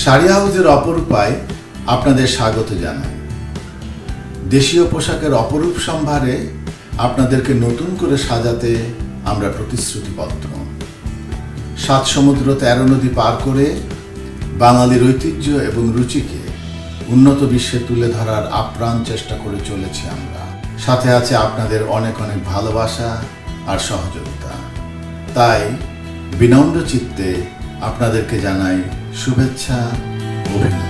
শাড়ি হাউসের অপরূপায় আপনাদের স্বাগত জানাই। দেশীয় পোশাকের অপরূপ সম্ভারে আপনাদেরকে নতুন করে সাজাতে আমরা প্রতিশ্রুতিবদ্ধ। 7 সমুদ্র 13 নদী পার করে বাঙালির ঐতিহ্য এবং রুচিকে উন্নত বিশ্বে তুলে ধরার আপ্রাণ চেষ্টা করে চলেছি আমরা। সাথে আছে আপনাদের অনেক অনেক ভালোবাসা আর সহযোগিতা। তাই বিনম্র চিত্তে আপনাদেরকে জানাই শুভেচ্ছা, অভিনন্দন।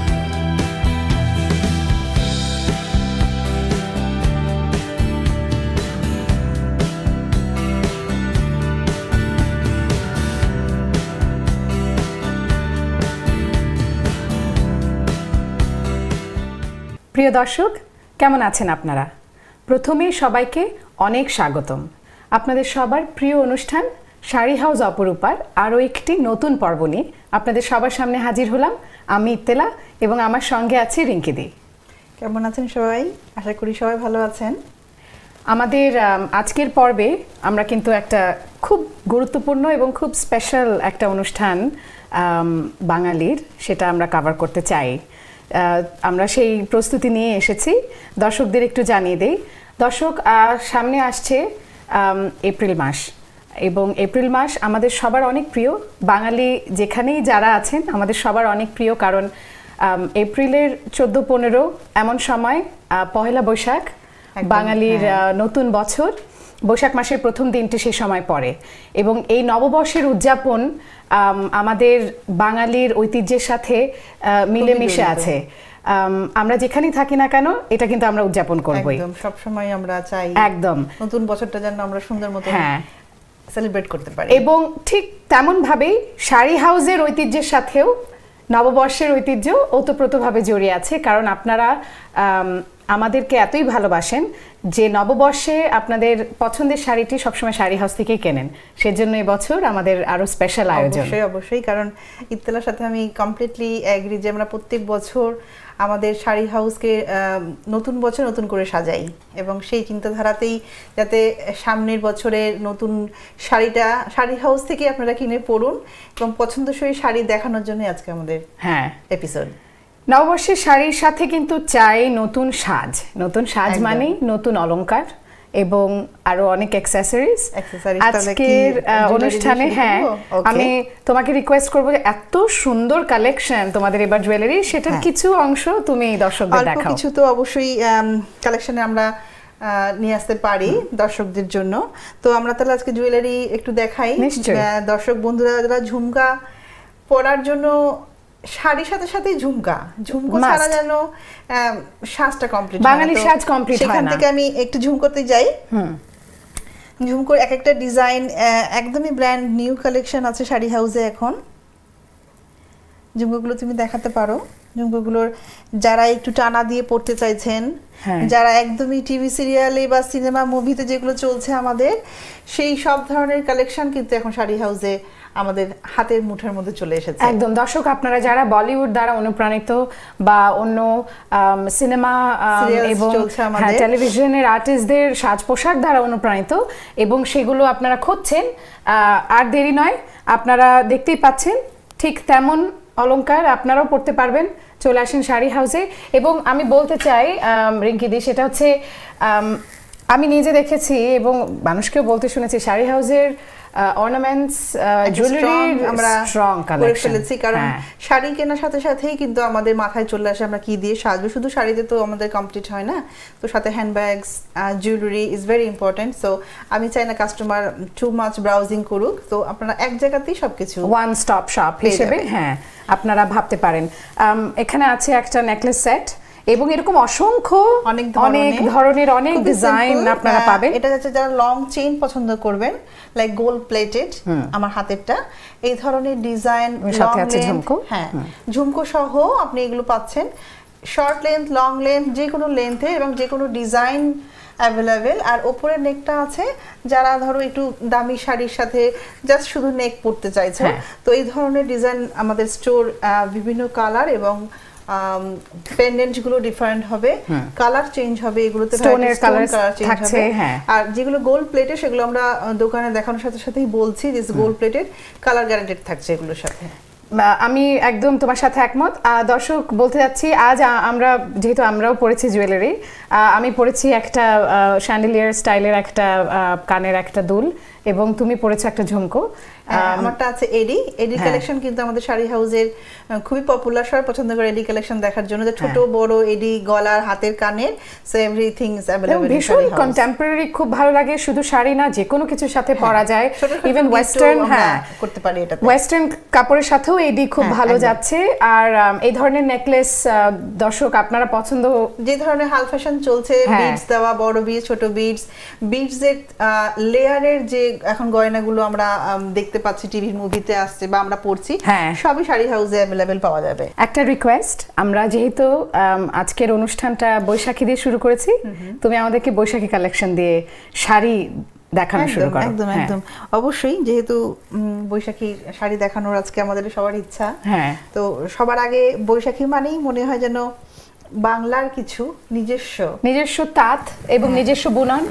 প্রিয় দর্শক, কেমন আছেন আপনারা? প্রথমে সবাইকে অনেক স্বাগতম। আপনাদের সবার প্রিয় অনুষ্ঠান শাড়ি হাউস অপরূপার আরও একটি নতুন পর্ব নিয়ে আপনাদের সবার সামনে হাজির হলাম। আমি ইত্তেলা এবং আমার সঙ্গে আছে রিঙ্কিদি। কেমন আছেন সবাই? আশা করি সবাই ভালো আছেন। আমাদের আজকের পর্বে আমরা কিন্তু একটা খুব গুরুত্বপূর্ণ এবং খুব স্পেশাল একটা অনুষ্ঠান বাঙালির, সেটা আমরা কভার করতে চাই। আমরা সেই প্রস্তুতি নিয়ে এসেছি। দর্শকদের একটু জানিয়ে দেই। দর্শক, সামনে আসছে এপ্রিল মাস এবং এপ্রিল মাস আমাদের সবার অনেক প্রিয়। বাঙালি যেখানেই যারা আছেন আমাদের সবার অনেক প্রিয়, কারণ এপ্রিলের 14-15 এমন সময় পহেলা বৈশাখ, বাঙালির নতুন বছর। বৈশাখ মাসের প্রথম দিনটি সে সময় পড়ে এবং এই নববর্ষের উদযাপন আমাদের বাঙালির ঐতিহ্যের সাথে মিলেমিশে আছে। আমরা যেখানেই থাকি না কেন এটা কিন্তু আমরা উদযাপন করবই। একদম সব সময় আমরা চাই একদম নতুন বছরটা যেন আমরা সুন্দর মতো সেলিব্রেট করতে পারি। এবং ঠিক তেমন ভাবেই শাড়ি হাউসের ঐতিহ্যের সাথেও নববর্ষের ঐতিহ্য ওতপ্রোতভাবে জড়িয়ে আছে, কারণ আপনারা আমাদেরকে এতই ভালোবাসেন যে নববর্ষে আপনাদের পছন্দের শাড়িটি সবসময় শাড়ি হাউস থেকেই কেনেন। সেজন্য এবছর আমাদের আরো স্পেশাল আয়োজন। অবশ্যই, কারণ ইত্তেলার সাথে আমি কমপ্লিটলি এগ্রি যে আমরা প্রত্যেক বছর আমাদের শাড়ি হাউসকে নতুন বছর নতুন করে সাজাই এবং সেই চিন্তাধারাতেই যাতে সামনের বছরের নতুন শাড়িটা শাড়ি হাউস থেকে আপনারা কিনে পরুন এবং পছন্দসই শাড়ি দেখানোর জন্য আজকে আমাদের এপিসোড। নববর্ষের শাড়ির সাথে কিন্তু চাই নতুন সাজ। নতুন সাজ মানেই নতুন অলংকার এবং আরো অনেক অ্যাক্সেসরিজ। আজকের অনুষ্ঠানে আমি তোমাকে রিকোয়েস্ট করবো যে এত সুন্দর কালেকশন তোমাদের এবার জুয়েলারি, সেটার কিছু অংশ তুমি দর্শকদের দেখাও। কিছু তো অবশ্যই কালেকশনে আমরা নিয়ে আসতে পারি দর্শকদের জন্য। তো আমরা তাহলে আজকে জুয়েলারি একটু দেখাই দর্শক বন্ধুরা যারা ঝুমকা পরার জন্য। শাড়ির সাথে সাথে ঝুমকা ছাড়া যেন সাজটা কমপ্লিট হয় না। বাঙালি সাজ কমপ্লিট হয় না। সেখান থেকে আমি একটু ঝুমকোতে যাই। ঝুমকোর এক একটা ডিজাইন একদমই ব্র্যান্ড নিউ কালেকশন আছে শাড়ি হাউসে এখন। ঝুমকোগুলো তুমি দেখাতে পারো। ঝুমকোগুলোর যারা একটু টানা দিয়ে পড়তে চাইছেন, যারা একদমই টিভি সিরিয়ালে বা সিনেমা মুভিতে যেগুলো চলছে আমাদের, সেই সব ধরনের কালেকশন কিন্তু এখন শাড়ি হাউসে আমাদের হাতের মুঠের মধ্যে চলে এসেছে। একদম দর্শক, আপনারা যারা বলিউড দ্বারা অনুপ্রাণিত বা অন্য সিনেমা এবং টেলিভিশনের আর্টিস্টদের সাজ পোশাক দ্বারা অনুপ্রাণিত এবং সেগুলো আপনারা খুঁজছেন, আর দেরি নয়, আপনারা দেখতেই পাচ্ছেন ঠিক তেমন অলংকার আপনারাও পড়তে পারবেন। চলে আসেন শাড়ি হাউসে। এবং আমি বলতে চাই রিঙ্কিদি, সেটা হচ্ছে আমি নিজে দেখেছি এবং মানুষকেও বলতে শুনেছি শাড়ি হাউসের অর্নামেন্টস জুয়েলারি আমরা স্ট্রং কালেকশন ফেলেছি, কারণ শাড়ি কেনার সাথে সাথেই কিন্তু আমাদের মাথায় চলে আসে আমরা কি দিয়ে সাজবো। শুধু শাড়িতে তো আমাদের কমপ্লিট হয় না, তো সাথে handbags, jewellery is very important. So আমি চাই না কাস্টমার টু মাচ ব্রাউজিং করুক, তো আপনারা এক জায়গাতেই সবকিছু ওয়ান স্টপ শপ হিসেবে আপনারা ভাবতে পারেন। এখানে আছে একটা নেকলেস সেট এবং এরকম অসংখ্য অনেক ধরনের অনেক ডিজাইন আপনারা পাবেন। এটা হচ্ছে যারা লং চেইন পছন্দ করবেন, লাইক গোল্ড প্লেটেড, আমার হাতেরটা এই ধরনের ডিজাইন, সাথে আছে ঝুমকো। ঝুমকো সহ আপনি এগুলো পাচ্ছেন শর্ট লেন্থ, লং লেন্থ, যে কোনো লেন্থে এবং যে কোনো ডিজাইন অ্যাভেলেবেল। আর ওপরের নেকটা আছে যারা ধরো একটু দামি শাড়ির সাথে জাস্ট শুধু নেক পরতে চাইছে, তো এই ধরনের ডিজাইন আমাদের স্টোর বিভিন্ন কালার এবং পেন্ডেন্ট গুলো ডিফারেন্ট হবে, কালার চেঞ্জ হবে, এগুলোতে স্টোনের কালার চেঞ্জ হবে। আর যেগুলো গোল্ড প্লেটেড সেগুলো আমরা দোকানে দেখানোর সাথে সাথেই বলছি যে গোল্ড প্লেটেড, কালার গ্যারান্টেড থাকছে এগুলোর সাথে। আমি একদম তোমার সাথে একমত। দর্শক বলতে যাচ্ছি আজ আমরা যেহেতু আমরাও পরেছি জুয়েলারি, আমি পরেছি একটা শ্যান্ডেলিয়ার স্টাইলের একটা কানের একটা দুল এবং তুমি পরেছো একটা ঝুমকো। আমারটা আছে এডি কালেকশন, কিন্তু আমাদের শাড়ি হাউসের খুবই পপুলার, সবাই পছন্দ করে এডি কালেকশন দেখার জন্য, যে ছোট বড় এডি গলার হাতের কানের, সো এভরিথিং ইজ अवेलेबल। ভীষণ কন্টেম্পোরারি, খুব ভালো লাগে, শুধু শাড়ি না যে কোনো কিছুর সাথে পরা যায়, ইভেন ওয়েস্টার্ন করতে পারি এটা, ওয়েস্টার্ন কাপড়ের সাথেও এডি খুব ভালো যাচ্ছে। আর এই ধরনের নেকলেস দর্শক আপনারা পছন্দ, যে ধরনের হাল ফ্যাশন চলছে, বিডস দেওয়া, বড় বিডস, ছোট বিডস, বিডসের লেয়ারের যে এখন গয়নাগুলো আমরা দেখতে পাচ্ছি, টিভি মুভিতে আসছে বা আমরা পড়ছি, সবই শাড়ি হাউসে अवेलेबल পাওয়া যাবে। একটা রিকোয়েস্ট, আমরা যেহেতু আজকের অনুষ্ঠানটা বৈশাখী দিয়ে শুরু করেছি, তুমি আমাদেরকে বৈশাখী কালেকশন দিয়ে শাড়ি দেখানো শুরু করো। একদম একদম অবশ্যই, যেহেতু বৈশাখী শাড়ি দেখানোর আজকে আমাদের সবার ইচ্ছা। তো সবার আগে বৈশাখী মানেই মনে হয় যেন বাংলার কিছু নিজস্ব তাঁত এবং নিজস্ব বুনন।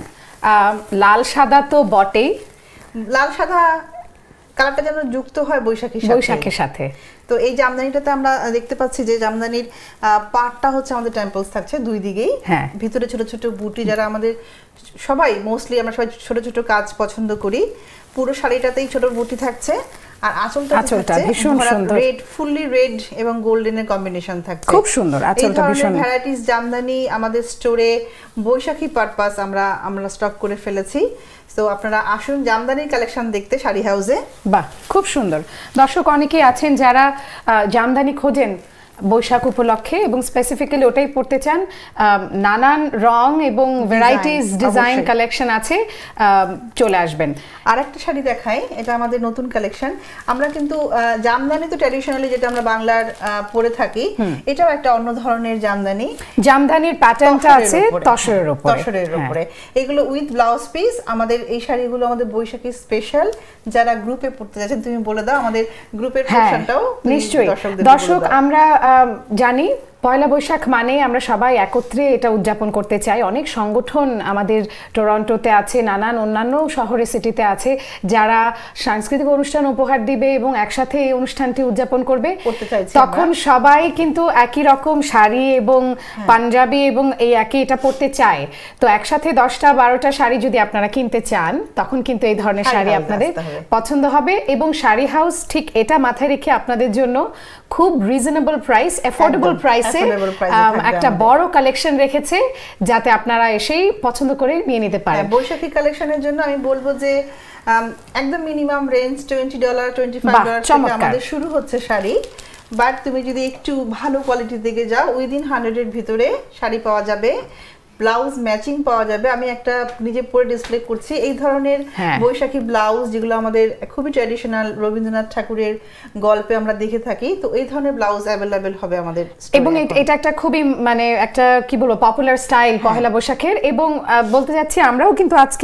লাল সাদা তো বটেই, লাল সাদা কালারটা যেন যুক্ত হয় বৈশাখীর সাথে। তো এই জামদানিটাতে আমরা দেখতে পাচ্ছি যে জামদানির পাটটা হচ্ছে আমাদের টেম্পলস থাকছে দুই দিকেই, ভিতরে ছোট ছোট বুটি, যারা আমাদের সবাই মোস্টলি আমরা সবাই ছোট ছোট কাজ পছন্দ করি, পুরো শাড়িটাতেই ছোট বুটি থাকছে। আর আঁচলটা ভীষণ সুন্দর, রেড, ফুললি রেড এবং গোল্ডেনের কম্বিনেশন থাকছে, খুব সুন্দর আঁচলটা। ভীষণ ভ্যারাইটিস জামদানি আমাদের স্টোরে বৈশাখী পারপাস আমরা স্টক করে ফেলেছি। তো আপনারা আসুন জামদানির কালেকশন দেখতে শাড়ি হাউসে। বাহ, খুব সুন্দর। দর্শক অনেকেই আছেন যারা জামদানি খোঁজেন বৈশাখ উপলক্ষে এবং স্পেসিফিক্যালি ওটাই পড়তে চান, নানান রং এবং ভ্যারাইটিস ডিজাইন কালেকশন আছে, চলে আসবেন। আরেকটা শাড়ি দেখাই, এটা আমাদের নতুন কালেকশন। আমরা কিন্তু জামদানি তো ট্র্যাডিশনালি যেটা আমরা বাংলার পরে থাকি, এটাও একটা অন্য ধরনের জামদানি। জামদানির প্যাটার্নটা আছে তসরের উপরে, এগুলো উইথ ব্লাউজ পিস। আমাদের এই শাড়িগুলো আমাদের বৈশাখী স্পেশাল, যারা গ্রুপে পড়তে যাচ্ছেন তুমি বলে দাও আমাদের গ্রুপের পোরশনটাও। নিশ্চয়ই দর্শক, আমরা জানি পয়লা বৈশাখ মানে আমরা সবাই একত্রে এটা উদযাপন করতে চাই। অনেক সংগঠন আমাদের টরন্টোতে আছে, নানান অন্যান্য শহরে সিটিতে আছে, যারা সাংস্কৃতিক অনুষ্ঠান উপহার দিবে এবং একসাথে এই অনুষ্ঠানটি উদযাপন করবে। তখন সবাই কিন্তু একই রকম শাড়ি এবং পাঞ্জাবি এবং এই একই এটা পরতে চায়। তো একসাথে 10টা 12টা শাড়ি যদি আপনারা কিনতে চান, তখন কিন্তু এই ধরনের শাড়ি আপনাদের পছন্দ হবে। এবং শাড়ি হাউস ঠিক এটা মাথায় রেখে আপনাদের জন্য খুব রিজনেবল প্রাইস, অ্যাফোর্ডেবল প্রাইসে একটা বড় কালেকশন রেখেছে, যাতে আপনারা এসেই পছন্দ করে নিয়ে নিতে পারেন। বৈশাখী কালেকশনের জন্য আমি বলবো যে একদম মিনিমাম রেঞ্জ $20 $25 থেকে আমাদের শুরু হচ্ছে শাড়ি। বাট তুমি যদি একটু ভালো কোয়ালিটির দিকে যাও, উইদিন 100 এর ভিতরে শাড়ি পাওয়া যাবে, ব্লাউজ ম্যাচিং পাওয়া যাবে। আমি একটা নিজে পরে ডিসপ্লে করছি এই ধরনের বৈশাখী ব্লাউজ, যেগুলো আমাদের খুবই ট্র্যাডিশনাল, রবীন্দ্রনাথ ঠাকুরের গল্পে আমরা দেখে থাকি। তো এই ধরনের ব্লাউজ অ্যাভেলেবেল হবে আমাদের, এবং এটা একটা খুবই মানে একটা কি বলবো পপুলার স্টাইল পহেলা বৈশাখের। এবং বলতে যাচ্ছি আমরাও কিন্তু আজকে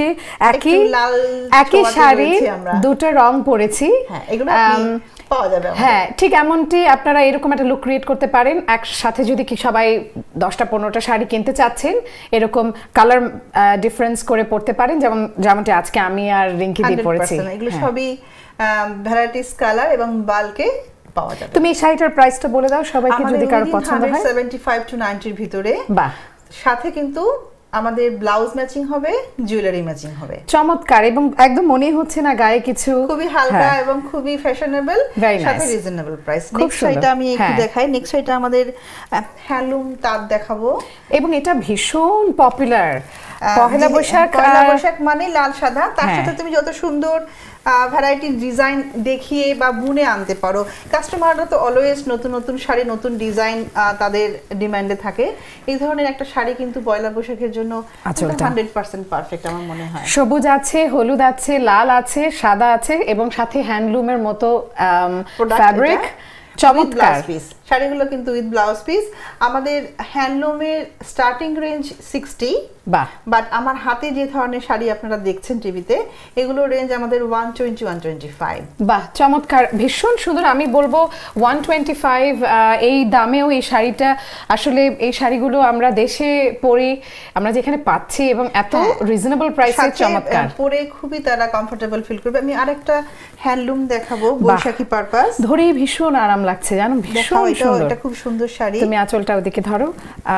একই শাড়ি দুটো রং পরেছি, এগুলো পাওয়া যাবে। ঠিক এমনটি আপনারা এরকম একটা লুক ক্রিয়েট করতে পারেন। একসাথে যদি কি সবাই 10টা 15টা শাড়ি কিনতে চাচ্ছেন, এরকম কালার ডিফারেন্স করে পড়তে পারেন, যেমনটি আজকে আমি আর রিঙ্কি দিয়ে পরেছি। এগুলো সবই ভ্যারাইটিস কালার এবং বাল্কে পাওয়া যাবে। তুমি এই শাড়িটার প্রাইসটা বলে দাও সবাইকে যদি কারো পছন্দ হয়। 75 to 90 এর ভিতরে। বাহ, সাথে কিন্তু আমাদের ব্লাউজ ম্যাচিং হবে, জুয়েলারি ম্যাচিং হবে। চমৎকার, এবং একদম মনে হচ্ছে না গায়ে কিছু, খুবই হালকা এবং খুবই ফ্যাশনেবল, সাথে রিজনেবল প্রাইস। নেক্সট শাড়িটা আমি একটু দেখাই। নেক্সট শাড়িটা আমাদের হ্যান্ডলুম তাঁত দেখাবো, এবং এটা ভীষণ পপুলার। পহেলা বৈশাখ মানে লাল সাদা, তার সাথে তুমি যত সুন্দর ভ্যারাইটি ডিজাইন দেখিয়ে বা বুনে আনতে পারো। কাস্টমাররা তো অলওয়েজ নতুন নতুন শাড়ি, নতুন ডিজাইন তাদের ডিমান্ডে থাকে। এই ধরনের একটা শাড়ি কিন্তু পয়লা বৈশাখের জন্য 100% পারফেক্ট আমার মনে হয়। সবুজ আছে, হলুদ আছে, লাল আছে, সাদা আছে, এবং সাথে হ্যান্ডলুমের মতো ফ্যাব্রিক। চমৎকার, শাড়িগুলো কিন্তু উইথ ব্লাউজ পিস। আমাদের হ্যান্ডলুমের স্টার্টিং রেঞ্জ 60, বাট আমার হাতে যে ধরনের শাড়ি আপনারা দেখছেন টিভিতে, এগুলো রেঞ্জ আমাদের 120, 125। বাহ, চমৎকার, ভীষণ সুন্দর। আমি বলবো 125 এই দামেও এই শাড়িটা, আসলে এই শাড়িগুলো আমরা দেশে পরি, আমরা যেখানে পাচ্ছি এবং এত রিজনেবল প্রাইসে চমৎকার, পরে খুবই তারা কমফোর্টেবল ফিল করবে। আমি আরেকটা হ্যান্ডলুম দেখাবো বৈশাখী পারপাস, ধরেই ভীষণ আরাম লাগছে জানো, ভীষণ সুন্দর। এটা খুব সুন্দর শাড়ি। তুমি আঁচলটা ওদিকে ধরো,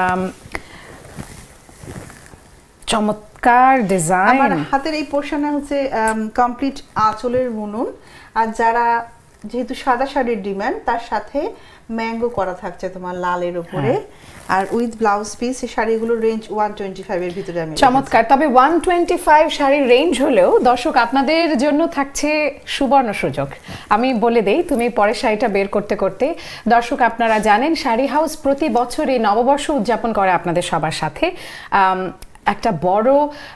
চমৎকার ডিজাইন। আমার হাতের এই পোর্শনে হচ্ছে কমপ্লিট আঁচলের বুনন, আর যারা যেহেতু সাদা শাড়ির ডিমান্ড, তার সাথে ম্যাঙ্গো করা থাকছে তোমার লালের উপরে, আর উইথ ব্লাউজ পিস। এই শাড়িগুলোর রেঞ্জ 125 এর ভিতরে। আমি চমৎকার। তবে 125 শাড়ির রেঞ্জ হলেও দর্শক আপনাদের জন্য থাকছে সুবর্ণ সুযোগ। আমি বলে দেই, তুমি পরের শাড়িটা বের করতে করতে, দর্শক আপনারা জানেন শাড়ি হাউস প্রতি বছর এই নববর্ষ উদযাপন করে আপনাদের সবার সাথে একটা বড়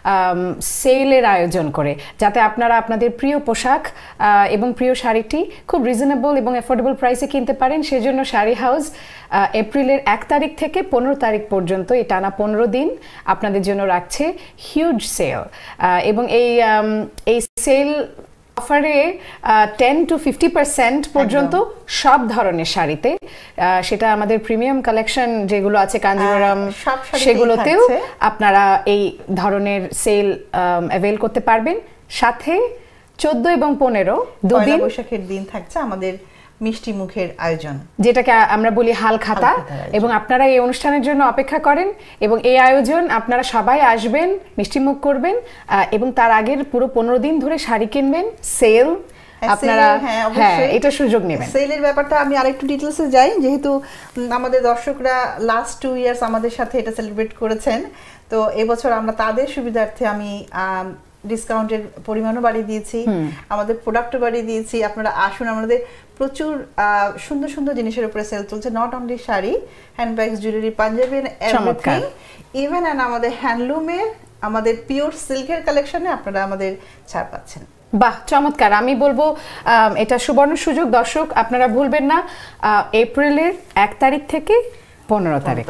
সেলের আয়োজন করে, যাতে আপনারা আপনাদের প্রিয় পোশাক এবং প্রিয় শাড়িটি খুব রিজনেবল এবং অ্যাফোর্ডেবল প্রাইসে কিনতে পারেন। সেজন্য শাড়ি হাউস এপ্রিলের 1 তারিখ থেকে 15 তারিখ পর্যন্ত এই টানা 15 দিন আপনাদের জন্য রাখছে হিউজ সেল। এবং এই সেল অফারে 10 to 50% পর্যন্ত সব ধরনের শাড়িতে, সেটা আমাদের প্রিমিয়াম কালেকশন যেগুলো আছে কাঞ্জিভারাম, সেগুলোতেও আপনারা এই ধরনের সেল অ্যাভেল করতে পারবেন। সাথে 14 এবং 15 দুদিন বৈশাখের দিন থাকছে আমাদের মিষ্টি মুখের আয়োজন, যেটাকে আমরা বলি হালখাতা, এবং আপনারা এই অনুষ্ঠানের জন্য অপেক্ষা করেন এবং এই আয়োজন আপনারা সবাই আসবেন, মিষ্টি মুখ করবেন এবং তার আগের পুরো 15 দিন ধরে শাড়ি কিনবেন, সেল আপনারা এটা সুযোগ নেবেন। সেলের ব্যাপারটা আমি আরেকটু ডিটেইলসে যাই, যেহেতু আমাদের দর্শকরা লাস্ট 2 ইয়ার্স আমাদের সাথে এটা সেলিব্রেট করেছেন, তো এবছর আমরা তাদের সুবিধার্থে আমি ডিসকাউন্টের পরিমাণও বাড়িয়ে দিয়েছি, আমাদের প্রোডাক্টও বাড়িয়ে দিয়েছি। আপনারা আসুন, আমাদের প্রচুর সুন্দর সুন্দর জিনিসের উপরে সেল চলছে, not only sari, handbags, jewellery, panjabi, everything, even আমাদের হ্যান্ডলুমের, আমাদের পিওর সিল্কের কালেকশনে আপনারা আমাদের ছাড় পাচ্ছেন। বাহ, চমৎকার। আমি বলবো এটা সুবর্ণ সুযোগ দর্শক, আপনারা ভুলবেন না। এপ্রিলের 1 তারিখ থেকে 15 তারিখ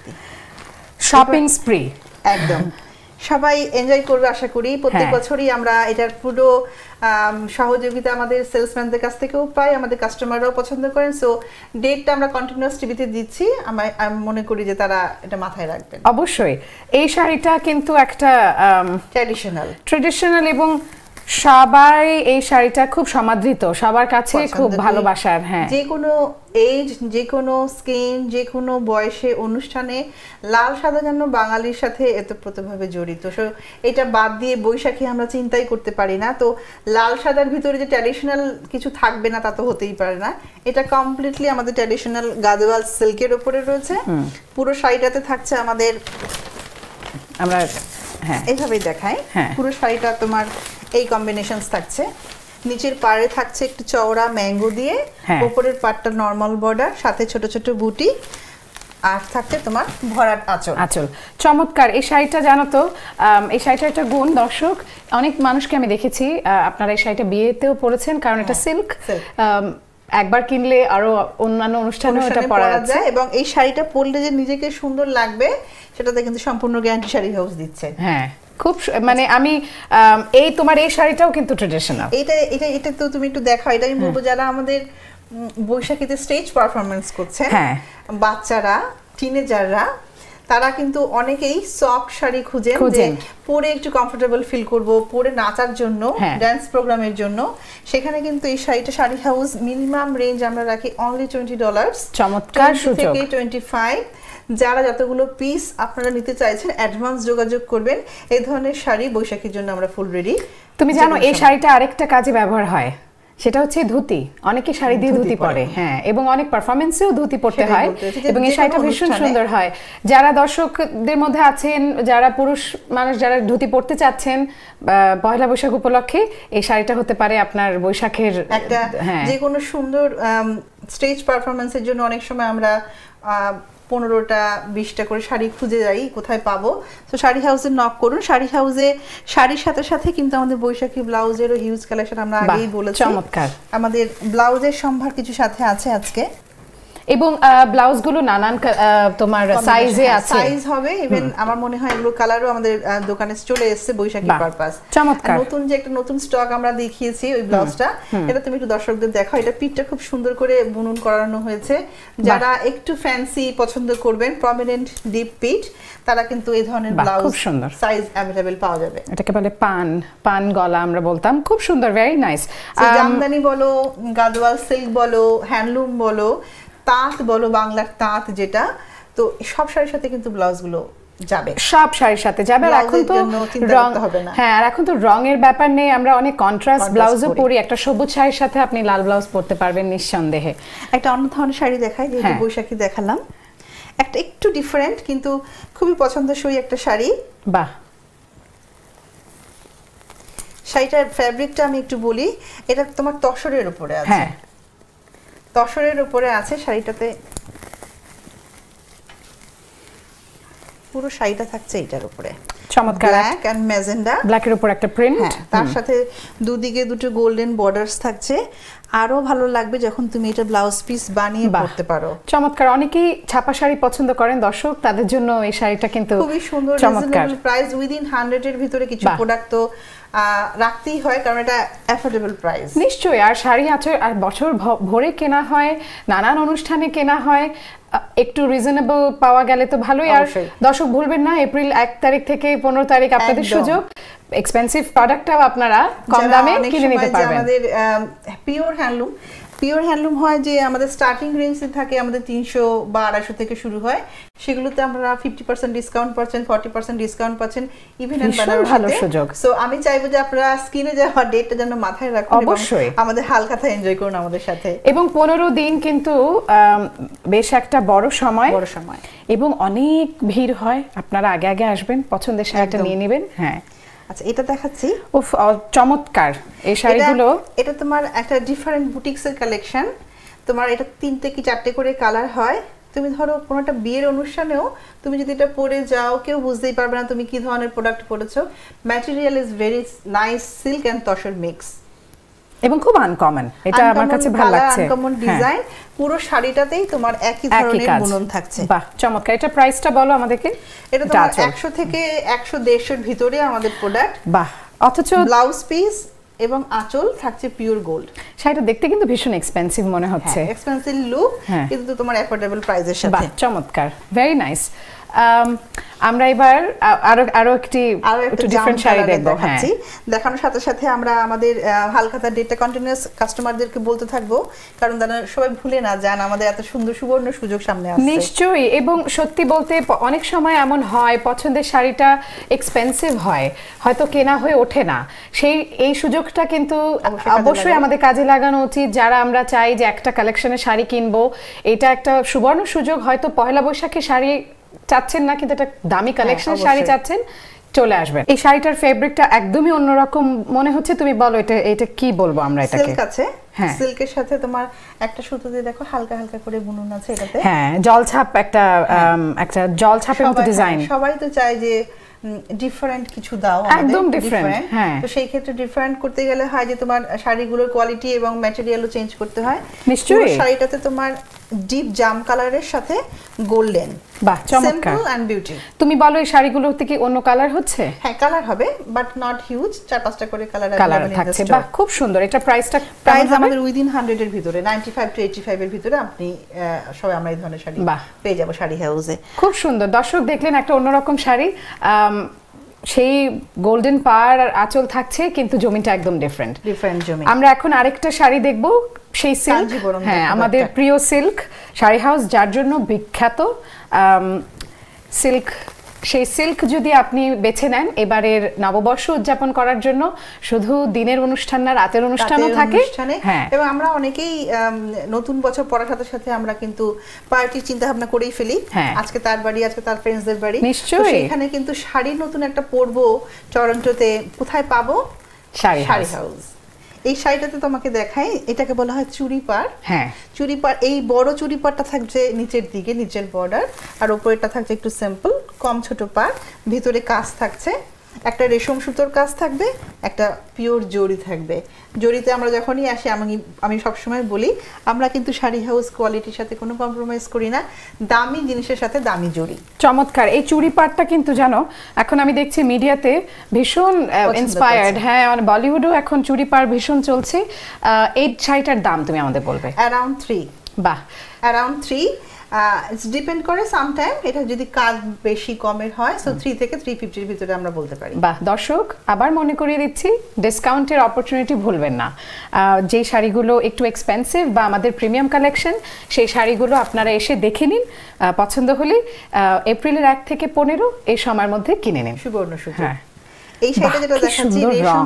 শপিং স্প্রি একদম সবাই এনজয় করবে আশা করি। প্রত্যেক বছরই আমরা এটার পুরো সহযোগিতা আমাদের সেলসম্যানদের কাছ থেকেও পাই, আমাদের কাস্টমাররাও পছন্দ করেন। সো ডেটটা আমরা কন্টিনিউয়াস টিভিতে দিচ্ছি, আমি মনে করি যে তারা এটা মাথায় রাখবেন। অবশ্যই এই শাড়িটা কিন্তু একটা ট্র্যাডিশনাল এবং সবাই এই শাড়িটা খুব সমাদৃত, সবার কাছে খুব ভালোবাসার। যে কোনো এজ, যে কোনো স্কিন, যে কোনো বয়সে অনুষ্ঠানে লাল সাদা যেন বাঙালির সাথে এতপ্রতভাবে জড়িত। সো এটা বাদ দিয়ে বৈশাখী আমরা চিন্তাই করতে পারি না। তো লাল সাদার ভিতরে যে ট্র্যাডিশনাল কিছু থাকবে না তা তো হতেই পারে না। এটা কমপ্লিটলি আমাদের ট্র্যাডিশনাল গাদওয়াল সিল্কের উপরে রয়েছে। পুরো শাড়িটাতে থাকছে আমাদের, আমরা এইভাবেই দেখাই, পুরো শাড়িটা তোমার এই কম্বিনেশনস থাকছে। নিচের পাড়ে থাকছে একটু চওড়া ম্যাঙ্গো দিয়ে, উপরের পাড়টা নরমাল বর্ডার, সাথে ছোট ছোট বুটি, আর থাকছে তোমার ভরাট আঁচল। চমৎকার এই শাড়িটা। জানো তো এই শাড়িটার একটা গুণ দর্শক, অনেক মানুষকে আমি দেখেছি আপনারা এই শাড়িটা বিয়েতেও পরেছেন, কারণ এটা সিল্ক, একবার কিনলে আরো অন্যান্য অনুষ্ঠানেও এটা পরা যায়, এবং এই শাড়িটা পরলে যে নিজেকে সুন্দর লাগবে সেটাতে কিন্তু সম্পূর্ণ গ্যারান্টি শাড়ি হাউস দিচ্ছে। খুব মানে আমি এই তোমার এই শাড়িটাও কিন্তু ট্র্যাডিশনাল। এটা তো তুমি একটু দেখাও। এটা আমি বলবো যারা আমাদের বৈশাখীতে স্টেজ পারফরমেন্স করছে, বাচ্চারা, টিনেজাররা, তারা কিন্তু অনেকেই সফট শাড়ি খুঁজেন, পরে একটু কমফোর্টেবল ফিল করব, পরে নাচার জন্য, ড্যান্স প্রোগ্রামের জন্য। সেখানে কিন্তু এই শাড়িটা শাড়ি হাউস মিনিমাম রেঞ্জ আমরা রাখি অনলি $20, চমৎকার সুযোগ, থেকে 25। যারা যতগুলো পিস আপনারা নিতে চাইছেন অ্যাডভান্স যোগাযোগ করবেন। এই ধরনের শাড়ি বৈশাখীর জন্য আমরা ফুল রেডি। তুমি জানো এই শাড়িটা আরেকটা কাজে ব্যবহার হয়, সেটা হচ্ছে ধুতি। অনেকে শাড়ি দিয়ে ধুতি পরে, এবং অনেক পারফরমেন্সেও ধুতি পরতে হয়, এবং এই শাড়িটা ভীষণ সুন্দর হয়। যারা দর্শকদের মধ্যে আছেন, যারা পুরুষ মানুষ যারা ধুতি পরতে চাচ্ছেন পয়লা বৈশাখ উপলক্ষে, এই শাড়িটা হতে পারে আপনার বৈশাখের একটা যে কোনো সুন্দর স্টেজ পারফরমেন্সের জন্য। অনেক সময় আমরা 15টা 20টা করে শাড়ি খুঁজে যাই, কোথায় পাবো। তো শাড়ি হাউসে নক করুন। শাড়ি হাউসে শাড়ির সাথে সাথে কিন্তু আমাদের বৈশাখী ব্লাউজেরও হিউজ কালেকশন আমরা আগেই বলেছি। চমৎকার। আমাদের ব্লাউজের সম্ভার কিছু সাথে আছে আজকে। এবং ব্লাউজ গুলো নানান তোমার সাইজে আছে, সাইজ হবে ইভেন আমার মনে হয় এগুলো কালারও আমাদের দোকানে চলে এসেছে বৈশাখী পারপাস। চমৎকার। নতুন যে একটা নতুন স্টক আমরা দেখিয়েছি ওই ব্লাউজটা, এটা তুমি একটু দর্শকদের দেখাও। এটা পিঠটা খুব সুন্দর করে বুনন করানো হয়েছে। যারা একটু ফ্যান্সি পছন্দ করবেন, প্রমিনেন্ট ডিপ পিঠ, তারা কিন্তু এই ধরনের ব্লাউজ খুব সুন্দর সাইজ अवेलेबल পাওয়া যাবে। এটাকে বলে পান গলা আমরা বলতাম, খুব সুন্দর, ভেরি নাইস। জামদানি বলো, গাদওয়াল সিল্ক বলো, হ্যান্ডলুম বলো, তাঁত বলো, বাংলার তাঁত যেটা, তো সব শাড়ির সাথে কিন্তু ব্লাউজগুলো যাবে, সব শাড়ির সাথে যাবে। আর এখন তো রং হবে না, হ্যাঁ, আর এখন তো রঙের ব্যাপার নেই, আমরা অনেক কন্ট্রাস্ট ব্লাউজও পরি। একটা সবুজ শাড়ির সাথে আপনি লাল ব্লাউজ পরতে পারবেন নিঃসন্দেহে। একটা অন্য ধরনের শাড়ি দেখাই, যেহেতু বৈশাখী দেখালাম, একটা একটু ডিফারেন্ট কিন্তু খুবই পছন্দসই একটা শাড়ি। বাহ, শাড়িটার ফ্যাব্রিকটা আমি একটু বলি, এটা তোমার তসরের উপরে আছে। হ্যাঁ, তসরের উপরে আছে শাড়িটাতে, পুরো শাড়িটা থাকছে এটার উপরে চমৎকার। ব্ল্যাক এন্ড ম্যাজেন্ডা, ব্ল্যাকের উপর একটা প্রিন্ট, তার সাথে দুদিকে দুটো গোল্ডেন বর্ডারস থাকছে। আরো ভালো লাগবে যখন তুমি এটা ব্লাউজ পিস বানিয়ে পরতে পারো। চমৎকার। অনেকেই ছাপা শাড়ি পছন্দ করেন দর্শক, তাদের জন্য এই শাড়িটা কিন্তু খুবই সুন্দর, রিজনেবল প্রাইস, উইদিন 100 এর ভিতরে কিছু প্রোডাক্ট তো রাখতেই হয়, কারণ এটা অ্যাফোর্ডেবল প্রাইস। নিশ্চয়ই। আর শাড়ি আছে আর বছর ভরে কেনা হয়, নানান অনুষ্ঠানে কেনা হয়, একটু রিজনেবল পাওয়া গেলে তো ভালোই। আর দর্শক ভুলবেন না, এপ্রিল 1 তারিখ থেকে 15 তারিখ আপনাদের সুযোগ, এক্সপেন্সিভ প্রোডাক্টটাও আপনারা কম দামে কিনে নিতে পারবেন। আমাদের পিওর হ্যান্ডলুম হয় যে আমাদের স্টার্টিং রেঞ্জে থাকে, আমাদের 300 বা 250 থেকে শুরু হয়, সেগুলোতে আমরা 50% ডিসকাউন্ট পাচ্ছেন, 40% ডিসকাউন্ট পাচ্ছেন, ইভেন ভালো সুযোগ। সো আমি চাইবো যে আপনারা স্ক্রিনে যাওয়া ডেটটা যেন মাথায় রাখুন, অবশ্যই আমাদের হালখাতা এনজয় করুন আমাদের সাথে। এবং 15 দিন কিন্তু বেশ একটা বড় সময়, এবং অনেক ভিড় হয়। আপনারা আগে আগে আসবেন, পছন্দের শাড়িটা নিয়ে নেবেন। হ্যাঁ, আচ্ছা, এটা দেখাচ্ছি। উফ, চমৎকার এই শাড়িগুলো। এটা তোমার একটা ডিফারেন্ট বুটিক্সের কালেকশন। তোমার এটা 3টে কি 4টে করে কালার হয়। তুমি ধরো কোনো একটা বিয়ের অনুষ্ঠানেও তুমি যদি এটা পরে যাও, কেউ বুঝতেই পারবে না তুমি কি ধরনের প্রোডাক্ট পরেছো। Material is very nice, silk and tussar mix, এবং খুব আনকমন। এটা আমার কাছে ভালো লাগছে, আনকমন ডিজাইন। পুরো শাড়িটাতেই তোমার একই ধরনের বুনন থাকছে। বাহ, চমৎকার। এটা প্রাইসটা বলো আমাদেরকে। এটা তোমার 100 থেকে 100-150 এর ভিতরে আমাদের প্রোডাক্ট। বাহ, অথচ ব্লাউজ পিস এবং আঁচল থাকছে পিওর গোল্ড। শাড়িটা দেখতে কিন্তু ভীষণ এক্সপেন্সিভ মনে হচ্ছে, এক্সপেন্সিভ লুক, কিন্তু তোমার অ্যাফোর্ডেবল প্রাইসের সাথে। বাহ, চমৎকার, ভেরি নাইস। আমরা এবার আরো একটু ডিফারেন্ট শাড়ি দেখবো। হ্যাঁ, দেখানোর সাথে সাথে আমরা আমাদের হালখাতার ডেটটা কন্টিনিউয়াস কাস্টমারদেরকে বলতে থাকবো, কারণ তারা সবাই ভুলে না যান আমাদের এত সুন্দর সুবর্ণ সুযোগ সামনে আসছে। নিশ্চয়ই। এবং সত্যি বলতে অনেক সময় এমন হয় পছন্দের শাড়িটা এক্সপেন্সিভ হয়, হয়তো কেনা হয়ে ওঠে না, এই সুযোগটা কিন্তু অবশ্যই আমাদের কাজে লাগানো উচিত। যারা আমরা চাই যে একটা কালেকশনের শাড়ি কিনবো, এটা একটা সুবর্ণ সুযোগ। হয়তো পয়লা বৈশাখে শাড়ি চাচ্ছেন না, কিন্তু একটা দামি কালেকশনের শাড়ি চাচ্ছেন, চলে আসবেন। এই শাড়িটার ফেব্রিকটা একদমই অন্যরকম মনে হচ্ছে। তুমি বলো এটা কি বলবো আমরা এটাকে। সিল্ক আছে, সিল্কের সাথে তোমার একটা সুতো দিয়ে দেখো হালকা হালকা করে বুনন আছে এটাতে। হ্যাঁ, জলছাপ, একটা জলছাপের মতো ডিজাইন। সবাই তো চায় যে ডিফারেন্ট কিছু দাও, একদম ডিফারেন্ট। হ্যাঁ, তো সেই ক্ষেত্রে ডিফারেন্ট করতে গেলে হয় যে তোমার শাড়িগুলোর কোয়ালিটি এবং ম্যাটেরিয়ালও চেঞ্জ করতে হয়। নিশ্চয়ই। শাড়িটাতে তোমার ডিপ জাম কালারের সাথে গোল্ডেন। বাহ, চমৎকার। Simple and beauty. তুমি বলো এই শাড়িগুলোতে কি অন্য কালার হচ্ছে? হ্যাঁ, কালার হবে, বাট নট হিউজ, 4-5টা করে কালার থাকছে। বাহ, খুব সুন্দর। এটা প্রাইস আমাদের উইদিন 100 এর ভিতরে, 95 to 85 এর ভিতরে আপনি সবাই আমরা এই ধরনের শাড়ি পেয়ে যাব শাড়ি হাউসে। খুব সুন্দর। দর্শক দেখলেন একটা অন্যরকম শাড়ি, সেই গোল্ডেন পাড় আর আঁচল থাকছে, কিন্তু জমিটা একদম ডিফারেন্ট জমি। আমরা এখন আরেকটা শাড়ি দেখবো, সেই সিল্ক। হ্যাঁ, আমাদের প্রিয় সিল্ক শাড়ি হাউস যার জন্য বিখ্যাত, সিল্ক। সেই সিল্ক যদি আপনি বেছে নেন এবারের নববর্ষ উদযাপন করার জন্য, শুধু দিনের অনুষ্ঠান না, রাতের অনুষ্ঠানও থাকে। এবং আমরা অনেকেই নতুন বছর পড়ার সাথে সাথে আমরা কিন্তু পার্টির চিন্তা ভাবনা করেই ফেলি, আজকে তার বাড়ি, আজকে তার ফ্রেন্ডসদের বাড়ি। নিশ্চয়ই। সেখানে কিন্তু শাড়ির নতুন একটা পরবো টরন্টোতে, কোথায় পাবো? শাড়ি হাউস। এই শাড়িটাতে তোমাকে দেখাই, এটাকে বলা হয় চুড়িপাড়। হ্যাঁ, চুড়িপাড়, এই বড় চুড়িপাড়টা থাকছে নিচের দিকে, নিচের বর্ডার, আর উপরেটা থাকছে একটু সিম্পল কম ছোট পাড়, ভিতরে কাজ থাকছে। একটা রেশম সুতোর কাজ থাকবে, একটা পিওর জরি থাকবে। জরিতে আমরা যখনই আসি আমি সবসময় বলি আমরা কিন্তু শাড়ি হাউস কোয়ালিটির সাথে কোনো কম্প্রোমাইজ করি না, দামি জিনিসের সাথে দামি জরি। চমৎকার। এই চুড়ি পাটটা কিন্তু জানো এখন আমি দেখছি মিডিয়াতে ভীষণ ইন্সপায়ার্ড। হ্যাঁ, বলিউডও এখন চুড়ি পাড় ভীষণ চলছে। এই শাড়িটার দাম তুমি আমাদের বলবে? অ্যারাউন্ড 3। বাহ, অ্যারাউন্ড 3। ডিপেন্ড করে সামটাইম এটা যদি কাজ বেশি কমের হয় সো 3 থেকে 350 এর ভিতরে আমরা বলতে পারি। বাহ, দর্শক আবার মনে করিয়ে দিচ্ছি ডিসকাউন্টের অপরচুনিটি ভুলবেন না। যে শাড়িগুলো একটু এক্সপেন্সিভ বা আমাদের প্রিমিয়াম কালেকশন সেই শাড়িগুলো আপনারা এসে দেখে নিন, পছন্দ হলে এপ্রিলের 1 থেকে 15 এই সময়ের মধ্যে কিনে নিন। সুবর্ণ সুযোগ। হ্যাঁ, এই শাড়িটা যেটা দেখাচ্ছি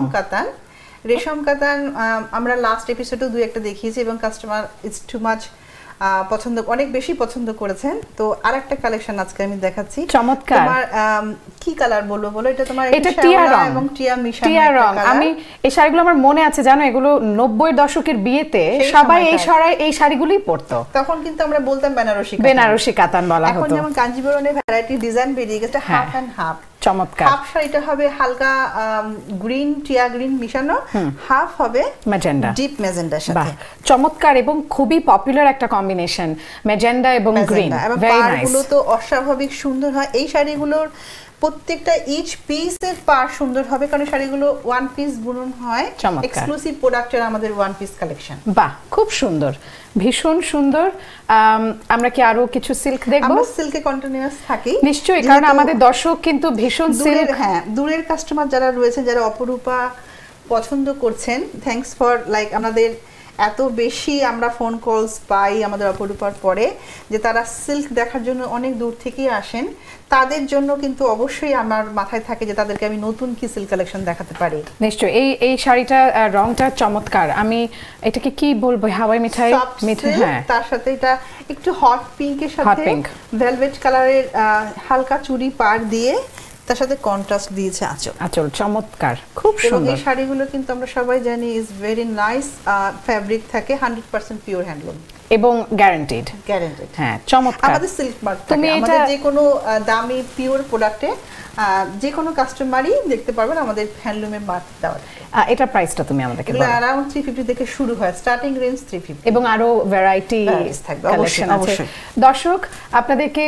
রেশম কাতান আমরা লাস্ট এপিসোডে 2-1টা দেখিয়েছি এবং কাস্টমার ইজ টু মাচ পছন্দ, অনেক বেশি পছন্দ করেছেন। তো আরেকটা কালেকশন আজকে আমি দেখাচ্ছি। চমৎকার। তোমার কি কালার বলো? এটা তোমার এটা টিয়া রং এবং টিয়া মিশানো টিয়া রং। আমি এই শাড়িগুলো আমার মনে আছে জানো, এগুলো 90-এর দশকের বিয়েতে সবাই এই শাড়িগুলোই পরতো। তখন কিন্তু আমরা বলতাম বেনারসি কাতান বলা হতো। এখন যেমন কাঞ্জিবরমের ভ্যারাইটি ডিজাইন বেরিয়ে গেছে, হাফ এন্ড হাফ। চমৎকার। হাফ শাড়িটা হবে হালকা গ্রিন, টিয়া গ্রিন মিশানো, হাফ হবে ম্যাজেন্ডা, ডিপ ম্যাজেন্ডার সাথে। চমৎকার এবং খুবই পপুলার একটা কম্বিনেশন, ম্যাজেন্ডা এবং গ্রিন। Very nice. পাড়গুলো তো অস্বাভাবিক সুন্দর হয়। এই শাড়িগুলোর প্রত্যেকটা ইচ পিসের পাড় সুন্দর হবে কারণ শাড়িগুলো ওয়ান পিস বুনন হয়। এক্সক্লুসিভ প্রোডাক্টের আমাদের ওয়ান পিস কালেকশন। বাহ, খুব সুন্দর, ভীষণ সুন্দর। আমরা কি আরো কিছু সিল্ক দেখব? আমরা সিল্কে কন্টিনিউয়াস থাকি নিশ্চয়ই, কারণ আমাদের দর্শক কিন্তু ভীষণ সিল্ক। হ্যাঁ, দূরের কাস্টমার যারা রয়েছে, যারা অপরূপা পছন্দ করছেন, থ্যাঙ্কস ফর লাইক আমাদের এত বেশি আমরা ফোন কলস পাই আমাদের অপরূপার পরে যে তারা সিল্ক দেখার জন্য অনেক দূর থেকেই আসেন। তাদের জন্য কিন্তু অবশ্যই আমার মাথায় থাকে যে তাদেরকে আমি নতুন কি সিল্ক কালেকশন দেখাতে পারি। নিশ্চয়ই। এই শাড়িটা রংটা চমৎকার। আমি এটাকে কি বলবো, হাওয়াই মিঠাই। হ্যাঁ, তার সাথে এটা একটু হট পিঙ্কের সাথে ভেলভেট কালারের হালকা চুড়ি পাড় দিয়ে তার সাথে কন্ট্রাস্ট দিয়েছে আঁচল। চমৎকার, খুব সুন্দর। এই শাড়িগুলো কিন্তু আমরা সবাই জানি ইজ ভেরি নাইস। ফ্যাব্রিক থাকে 100% পিওর হ্যান্ডলুম এবং গ্যারান্টেড। হ্যাঁ, চমৎকার। আমাদের সিল্ক মার্ক থাকে। আমাদের যে কোনো দামি পিওর প্রোডাক্টে যে কোনো কাস্টমারই দেখতে পারবেন আমাদের হ্যান্ডলুমের মার্ক দেওয়া। এটা প্রাইসটা তুমি আমাদেরকে বলো। অ্যারাউন্ড 350 থেকে শুরু হয়, স্টার্টিং রেঞ্জ 350 এবং আরো ভ্যারাইটি থাকবে অবশ্যই। দর্শক আপনাদেরকে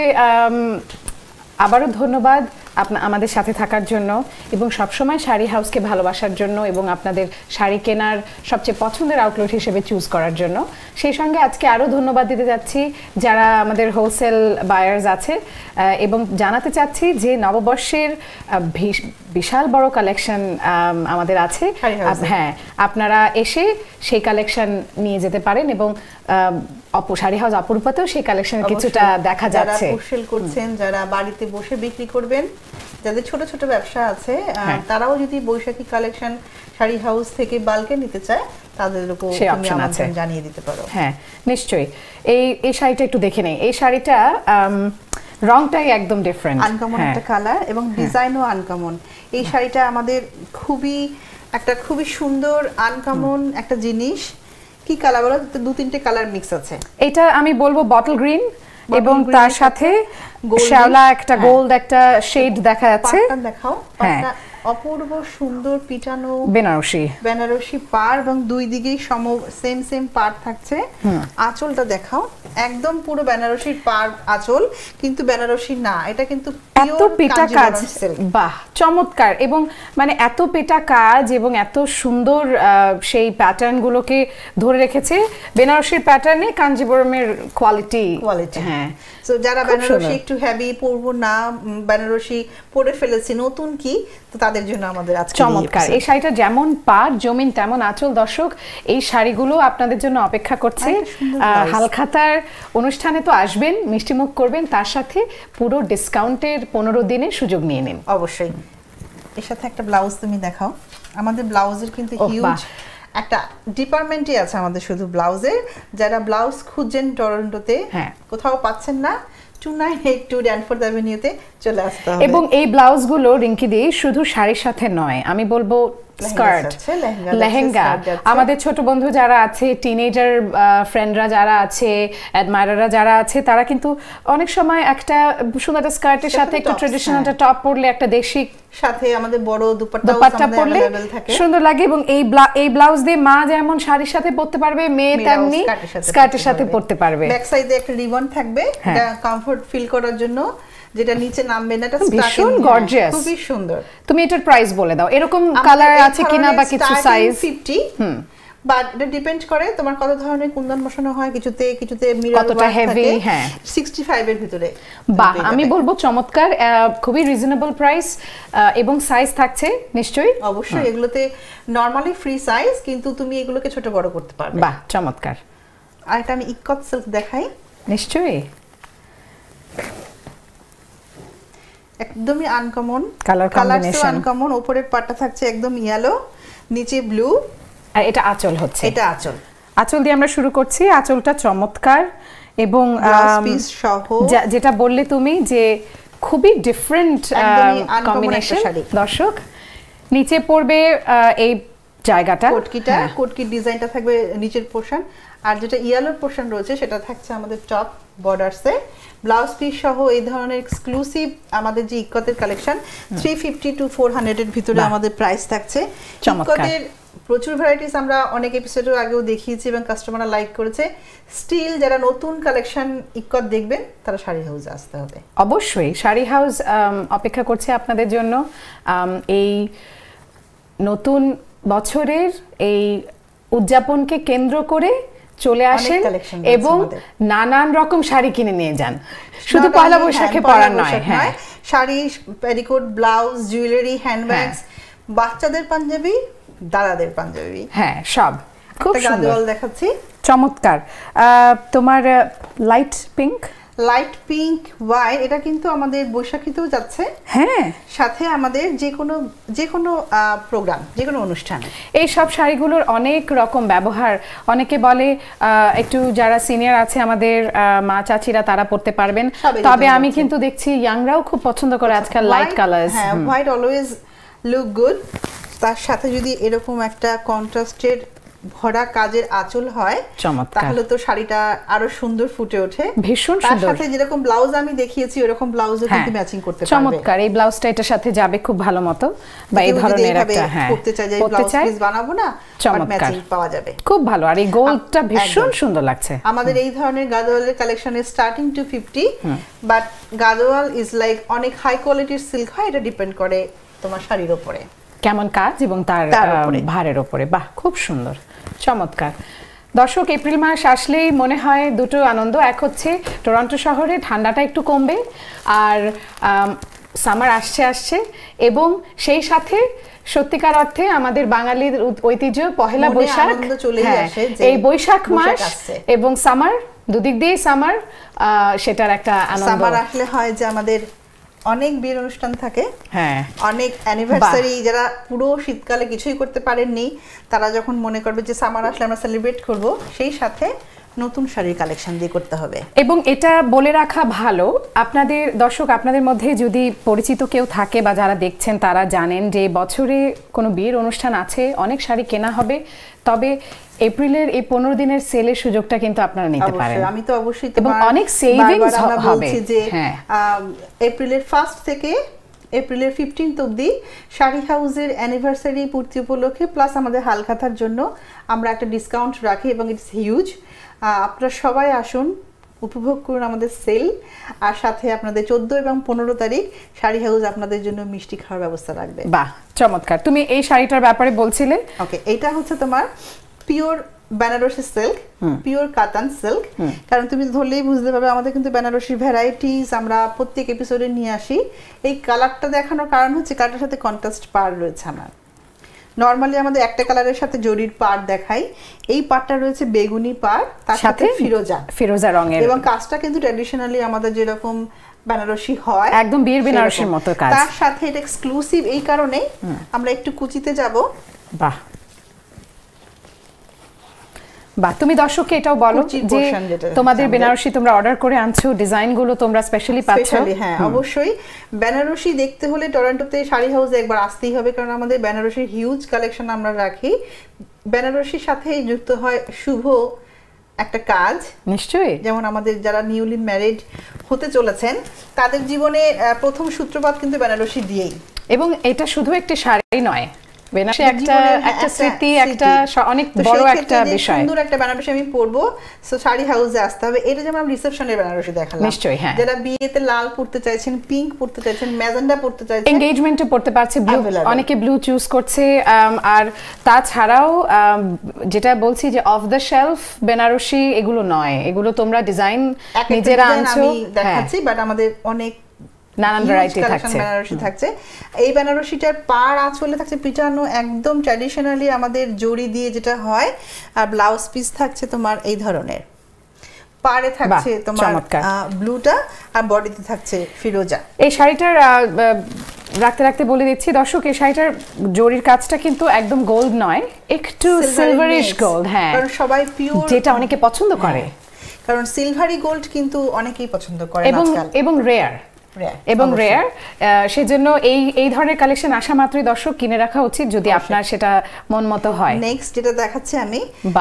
আবারও ধন্যবাদ আমাদের সাথে থাকার জন্য এবং সবসময় শাড়ি হাউসকে ভালোবাসার জন্য এবং আপনাদের শাড়ি কেনার সবচেয়ে পছন্দের আউটলেট হিসেবে চুজ করার জন্য। সেই সঙ্গে আজকে আরও ধন্যবাদ দিতে যাচ্ছি যারা আমাদের হোলসেল বায়ার্স আছে এবং জানাতে চাচ্ছি যে নববর্ষের বিশাল বড় কালেকশন আমাদের আছে। হ্যাঁ, আপনারা এসে সেই কালেকশন নিয়ে যেতে পারেন এবং শাড়ি হাউস অপরূপাতেও সেই কালেকশনের কিছুটা দেখা যাচ্ছে। যারা হোলসেল করছেন, যারা বাড়িতে বসে বিক্রি করবেন, যাদের ছোট ছোট ব্যবসা আছে, তারাও যদি বৈশাখী কালেকশন শাড়ি হাউস থেকে বাল্কে নিতে চায় তাদেরকে সেই অপশন আছে, জানিয়ে দিতে পারো। হ্যাঁ, নিশ্চয়ই। এই শাড়িটা একটু দেখে নেই। এই শাড়িটা রংটাই একদম ডিফারেন্ট, আনকমন একটা কালার এবং ডিজাইনও আনকমন। এই শাড়িটা আমাদের খুবই সুন্দর আনকমন একটা জিনিস। কি কালার বলো? 2-3টে কালার মিক্স আছে। এটা আমি বলবো বটল গ্রিন এবং তার সাথে শ্যাওলা একটা গোল্ড একটা শেড দেখা যাচ্ছে। দেখাও। অপূর্ব সুন্দর পিটানো বেনারসি পাড় এবং দুই দিকেই সেম পাড় থাকছে। আঁচলটা দেখাও, একদম পুরো বেনারসির পাড় আঁচল, কিন্তু বেনারসি না, এটা কিন্তু এত পেটা কাজ। বাহ, চমৎকার। এবং মানে এত পেটা কাজ এবং এত সুন্দর সেই প্যাটার্ন গুলোকে ধরে রেখেছে। বেনারসির প্যাটার্নে কাঞ্জিবরমের কোয়ালিটি। হ্যাঁ, সো যারা বেনারসি একটু হেভি পরবো না, বেনারসি পরে ফেলেছি নতুন কি, তো তাদের জন্য আমাদের আজকে চমৎকার। এই শাড়িটা যেমন পাড় জমিন তেমন আঁচল। দর্শক, এই শাড়িগুলো আপনাদের জন্য অপেক্ষা করছে। হালখাতার অনুষ্ঠানে তো আসবেন, মিষ্টিমুখ করবেন, তার সাথে পুরো ডিসকাউন্টের 15 দিনের সুযোগ নিয়ে নিন। অবশ্যই। এর সাথে একটা ব্লাউজ তুমি দেখাও। আমাদের ব্লাউজের কিন্তু হিউজ একটা ডিপার্টমেন্টই আছে আমাদের শুধু ব্লাউজের। যারা ব্লাউজ খুঁজছেন টরন্টোতে, কোথাও পাচ্ছেন না, 2982 ড্যানফোর্ড অ্যাভিনিউতে চলে আসতে হবে। এবং এই ব্লাউজগুলো রিঙ্কি দি শুধু শাড়ির সাথে নয়, আমি বলবো স্কার্ট, লেহেঙ্গা। আমাদের ছোট বন্ধু যারা আছে, টিনেজার ফ্রেন্ডরা যারা আছে, অ্যাডমায়ারাররা যারা আছে, তারা কিন্তু অনেক সময় একটা সুন্দর একটা স্কার্টের সাথে একটু ট্রেডিশনাল একটা টপ পরলে, একটা দেশি সাথে আমাদের বড় দুপাট্টা পরলে সুন্দর লাগে। এবং এই ব্লাউজ দিয়ে মা যেমন শাড়ির সাথে পরতে পারবে, মেয়ে তেমনি স্কার্টের সাথে পরতে পারবে। ব্যাক সাইডে একটা রিবন থাকবে, এটা কমফোর্ট ফিল করার জন্য, যেটা নিচে নামবে না, এটা ভীষণ গর্জিয়াস, খুবই সুন্দর। তুমি এটার প্রাইস বলে দাও, এরকম কালার আছে কিনা বা কিছু সাইজ? 50, বাট এটা ডিপেন্ড করে তোমার কত ধরনের কুন্দন বসানো হয়, কিছুতে মিরর কতটা হেভি। হ্যাঁ, 65 এর ভিতরে। বাহ, আমি বলবো চমৎকার, খুবই রিজনেবল প্রাইস এবং সাইজ থাকছে নিশ্চয়ই। অবশ্যই এগুলোতে নরমালি ফ্রি সাইজ, কিন্তু তুমি এগুলোকে ছোট বড় করতে পারবে। বাহ, চমৎকার। আর এটা আমি ইকত সিল্ক দেখাই। নিশ্চয়ই একদমই আনকমন কালার কম্বিনেশন, আনকমন। উপরের পাটটা থাকছে একদম ইয়েলো, নিচে ব্লু, আর এটা আঁচল হচ্ছে। এটা আঁচল দিয়ে আমরা শুরু করছি। আঁচলটা চমৎকার এবং পিস সহ, যেটা বললে তুমি যে খুবই ডিফারেন্ট কম্বিনেশন। দর্শক, নিচে পড়বে এই জায়গাটা, কোটকির ডিজাইনটা থাকবে নিচের পোরশন, আর যেটা ইয়েলোর পোরশন রয়েছে সেটা থাকছে আমাদের টপ বর্ডারসে। ব্লাউজ পিস সহ এই ধরনের এক্সক্লুসিভ আমাদের যে ইকতের কালেকশন 350 to 400 এর ভিতরে আমাদের প্রাইস থাকছে। ইকতের প্রচুর ভ্যারাইটিস আমরা অনেক এপিসোডের আগেও দেখিয়েছি এবং কাস্টমাররা লাইক করেছে। স্টিল যারা নতুন কালেকশন ইকত দেখবেন তারা শাড়ি হাউসে আসতে হবে। অবশ্যই শাড়ি হাউস অপেক্ষা করছে আপনাদের জন্য। এই নতুন বছরের এই উদযাপনকে কেন্দ্র করে চলে আসেন এবং নানান রকম শাড়ি কিনে নিয়ে যান, শুধু পয়লা বৈশাখে পরার নয়। হ্যাঁ, sari, petticoat, blouse, jewellery, handbags, বাচ্চাদের পাঞ্জাবি, দাদাদের পাঞ্জাবি, হ্যাঁ সব খুব সুন্দর। গাদওয়াল দেখাচ্ছি, চমৎকার। তোমার লাইট পিঙ্ক ওয়াইট, এটা কিন্তু আমাদের বৈশাখীতেও যাচ্ছে। হ্যাঁ, সাথে আমাদের যে কোনো প্রোগ্রাম, যে কোনো অনুষ্ঠান, এই সব শাড়িগুলোর অনেক রকম ব্যবহার। অনেকে বলে একটু যারা সিনিয়র আছে আমাদের মা চাচিরা তারা পরতে পারবেন, তবে আমি কিন্তু দেখছি ইয়াংরাও খুব পছন্দ করে আজকাল লাইট কালার্স। হ্যাঁ, হোয়াইট অলওয়েজ লুক গুড। তার সাথে যদি এরকম একটা কন্ট্রাস্টেড ভরা কাজের আঁচল হয় তাহলে তো শাড়িটা আরো সুন্দর ফুটে ওঠে, ভীষণ সুন্দর। তার সাথে যেরকম ব্লাউজ আমি দেখিয়েছি ওরকম ব্লাউজও কিন্তু ম্যাচিং করতে পারবে। চমৎকার, এই ব্লাউজটা এটার সাথে যাবে খুব ভালো মতো, বা এই ধরনের একটা করতে চাই যে ব্লাউজ পিস বানাবো না, বাট ম্যাচিং পাওয়া যাবে, খুব ভালো। আর এই গোল্ডটা ভীষণ সুন্দর লাগছে। আমাদের এই ধরনের গাদওয়ালের কালেকশনের starting 250, but Gadwal is like অনেক হাই কোয়ালিটির সিল্ক হয়, এটা ডিপেন্ড করে তোমার শাড়ির উপরে কেমন কাজ এবং তার ভারের উপরে। বাহ, খুব সুন্দর, চমৎকার। দর্শক, এপ্রিল মাস আসলেই মনে হয় দুটো আনন্দ। এক হচ্ছে টরন্টো শহরে ঠান্ডাটা একটু কমবে, আর সামার আসছে এবং সেই সাথে সত্যিকার অর্থে আমাদের বাঙালির ঐতিহ্য পহেলা বৈশাখ, এই বৈশাখ মাস এবং সামার, দুদিক দিয়েই সামার, সেটার একটা আনন্দ। সামার আসলে হয় যে আমাদের অনেক বিয়ের অনুষ্ঠান থাকে, হ্যাঁ, অনেক অ্যানিভার্সারি, যারা পুরো শীতকালে কিছুই করতে পারেননি তারা যখন মনে করবে যে সামার আসলে আমরা সেলিব্রেট করব, সেই সাথে নতুন শাড়ির কালেকশন দিয়ে করতে হবে। এবং এটা বলে রাখা ভালো, আপনাদের দর্শক, আপনাদের মধ্যে যদি পরিচিত কেউ থাকে বা যারা দেখছেন তারা জানেন যে বছরে কোনো বিয়ের অনুষ্ঠান আছে, অনেক শাড়ি কেনা হবে, তবে এপ্রিলের এই 15 দিনের সেলের সুযোগটা কিন্তু আপনারা নিতে পারেন। আমি তো অবশ্যই, এবং অনেক সেভিংস হবে। যে এপ্রিলের 1st থেকে এপ্রিলের 15th অবধি শাড়ি হাউসের অ্যানিভার্সারি পূর্তি উপলক্ষে প্লাস আমাদের হালখাতার জন্য আমরা একটা ডিসকাউন্ট রাখি এবং ইটস হিউজ। আপনারা সবাই আসুন, উপভোগ করুন আমাদের সেল, আর সাথে আপনাদের 14 এবং 15 তারিখ শাড়ি হাউস আপনাদের জন্য মিষ্টি খাওয়ার ব্যবস্থা রাখবে। বাহ, চমৎকার। তুমি এই শাড়িটার ব্যাপারে বলছিলে। ওকে, এটা হচ্ছে তোমার pure Banarasi silk, pure katan silk. কারণ তুমি ধরলেই বুঝতে পারবে আমাদের কিন্তু বেনারসি ভ্যারাইটিস আমরা প্রত্যেক এপিসোডে নিয়ে আসি। এই কালারটা দেখানোর কারণ হচ্ছে কালারের সাথে কন্ট্রাস্ট পার রয়েছে। আমার নরমালি আমাদের একটা কালারের সাথে জরির পার দেখাই, এই পারটা রয়েছে বেগুনি পার, তার সাথে ফিরোজা রঙের, এবং কাজটা কিন্তু ট্র্যাডিশনালি আমাদের যেরকম বেনারসি হয়, একদম বিয়ের বেনারসির মতো কাজ। তার সাথে এটা এক্সক্লুসিভ এই কারণে আমরা একটু কুচিতে যাব। বাহ, বাহ, তুমি দর্শককে এটাও বলো যে তোমাদের বেনারসি তোমরা অর্ডার করে আনছো, ডিজাইনগুলো তোমরা স্পেশালি পাচ্ছো। হ্যাঁ অবশ্যই, বেনারসি দেখতে হলে টরন্টোতে শাড়ি হাউসে একবার আসতেই হবে, কারণ আমাদের বেনারসির হিউজ কালেকশন আমরা রাখি। বেনারসির সাথে যুক্ত হয় শুভ একটা কাজ, নিশ্চয়ই, যেমন আমাদের যারা নিউলি ম্যারিড হতে চলেছেন তাদের জীবনে প্রথম সূত্রপাত কিন্তু বেনারসি দিয়েই। এবং এটা শুধু একটি শাড়ি নয়, বেনারসি একটা স্মৃতি, একটা অনেক বড় একটা বিষয়। সুন্দর একটা বেনারসি আমি পরবো, সো শাড়ি হাউসে আসতে হবে। এটা যেমন আমরা রিসেপশনের বেনারসি দেখালাম, নিশ্চয়ই, হ্যাঁ। যারা বিয়েতে লাল পরতে চাইছেন, পিঙ্ক পরতে চাইছেন, ম্যাজেন্ডা পরতে চাইছেন, এনগেজমেন্টে পরতে পারছে, ব্লু, অনেকে ব্লু চুজ করছে। আর তাছাড়াও যেটা বলছি যে অফ দ্য শেলফ বেনারসি এগুলো নয়, এগুলো তোমরা ডিজাইন নিজেরা আনছো, আমি দেখাচ্ছি, বাট আমাদের অনেক নানান ভ্যারাইটি থাকছে, বেনারসি থাকছে। এই বেনারসিটার পাড় আঁচলে থাকছে পিটানো একদম ট্র্যাডিশনালি আমাদের জড়ি দিয়ে যেটা হয়, আর ব্লাউজ পিস থাকছে তোমার এই ধরনের, পাড়ে থাকছে তোমার ব্লুটা আর বডিতে থাকছে ফিরোজা। এই শাড়িটার রাখতে রাখতে বলে দিচ্ছি দর্শক, এই শাড়িটার জরির কাজটা কিন্তু একদম গোল্ড নয়, একটু সিলভারিশ গোল্ড, হ্যাঁ, কারণ সবাই পিওর, যেটা অনেকে পছন্দ করে, কারণ সিলভারি গোল্ড কিন্তু অনেকেই পছন্দ করে এবং রেয়ার এবং রেয়ার, সেজন্য এই ধরনের কালেকশন আসা মাত্রই দর্শক কিনে রাখা উচিত যদি আপনার সেটা মন মতো হয়। নেক্সট যেটা দেখাচ্ছি আমি,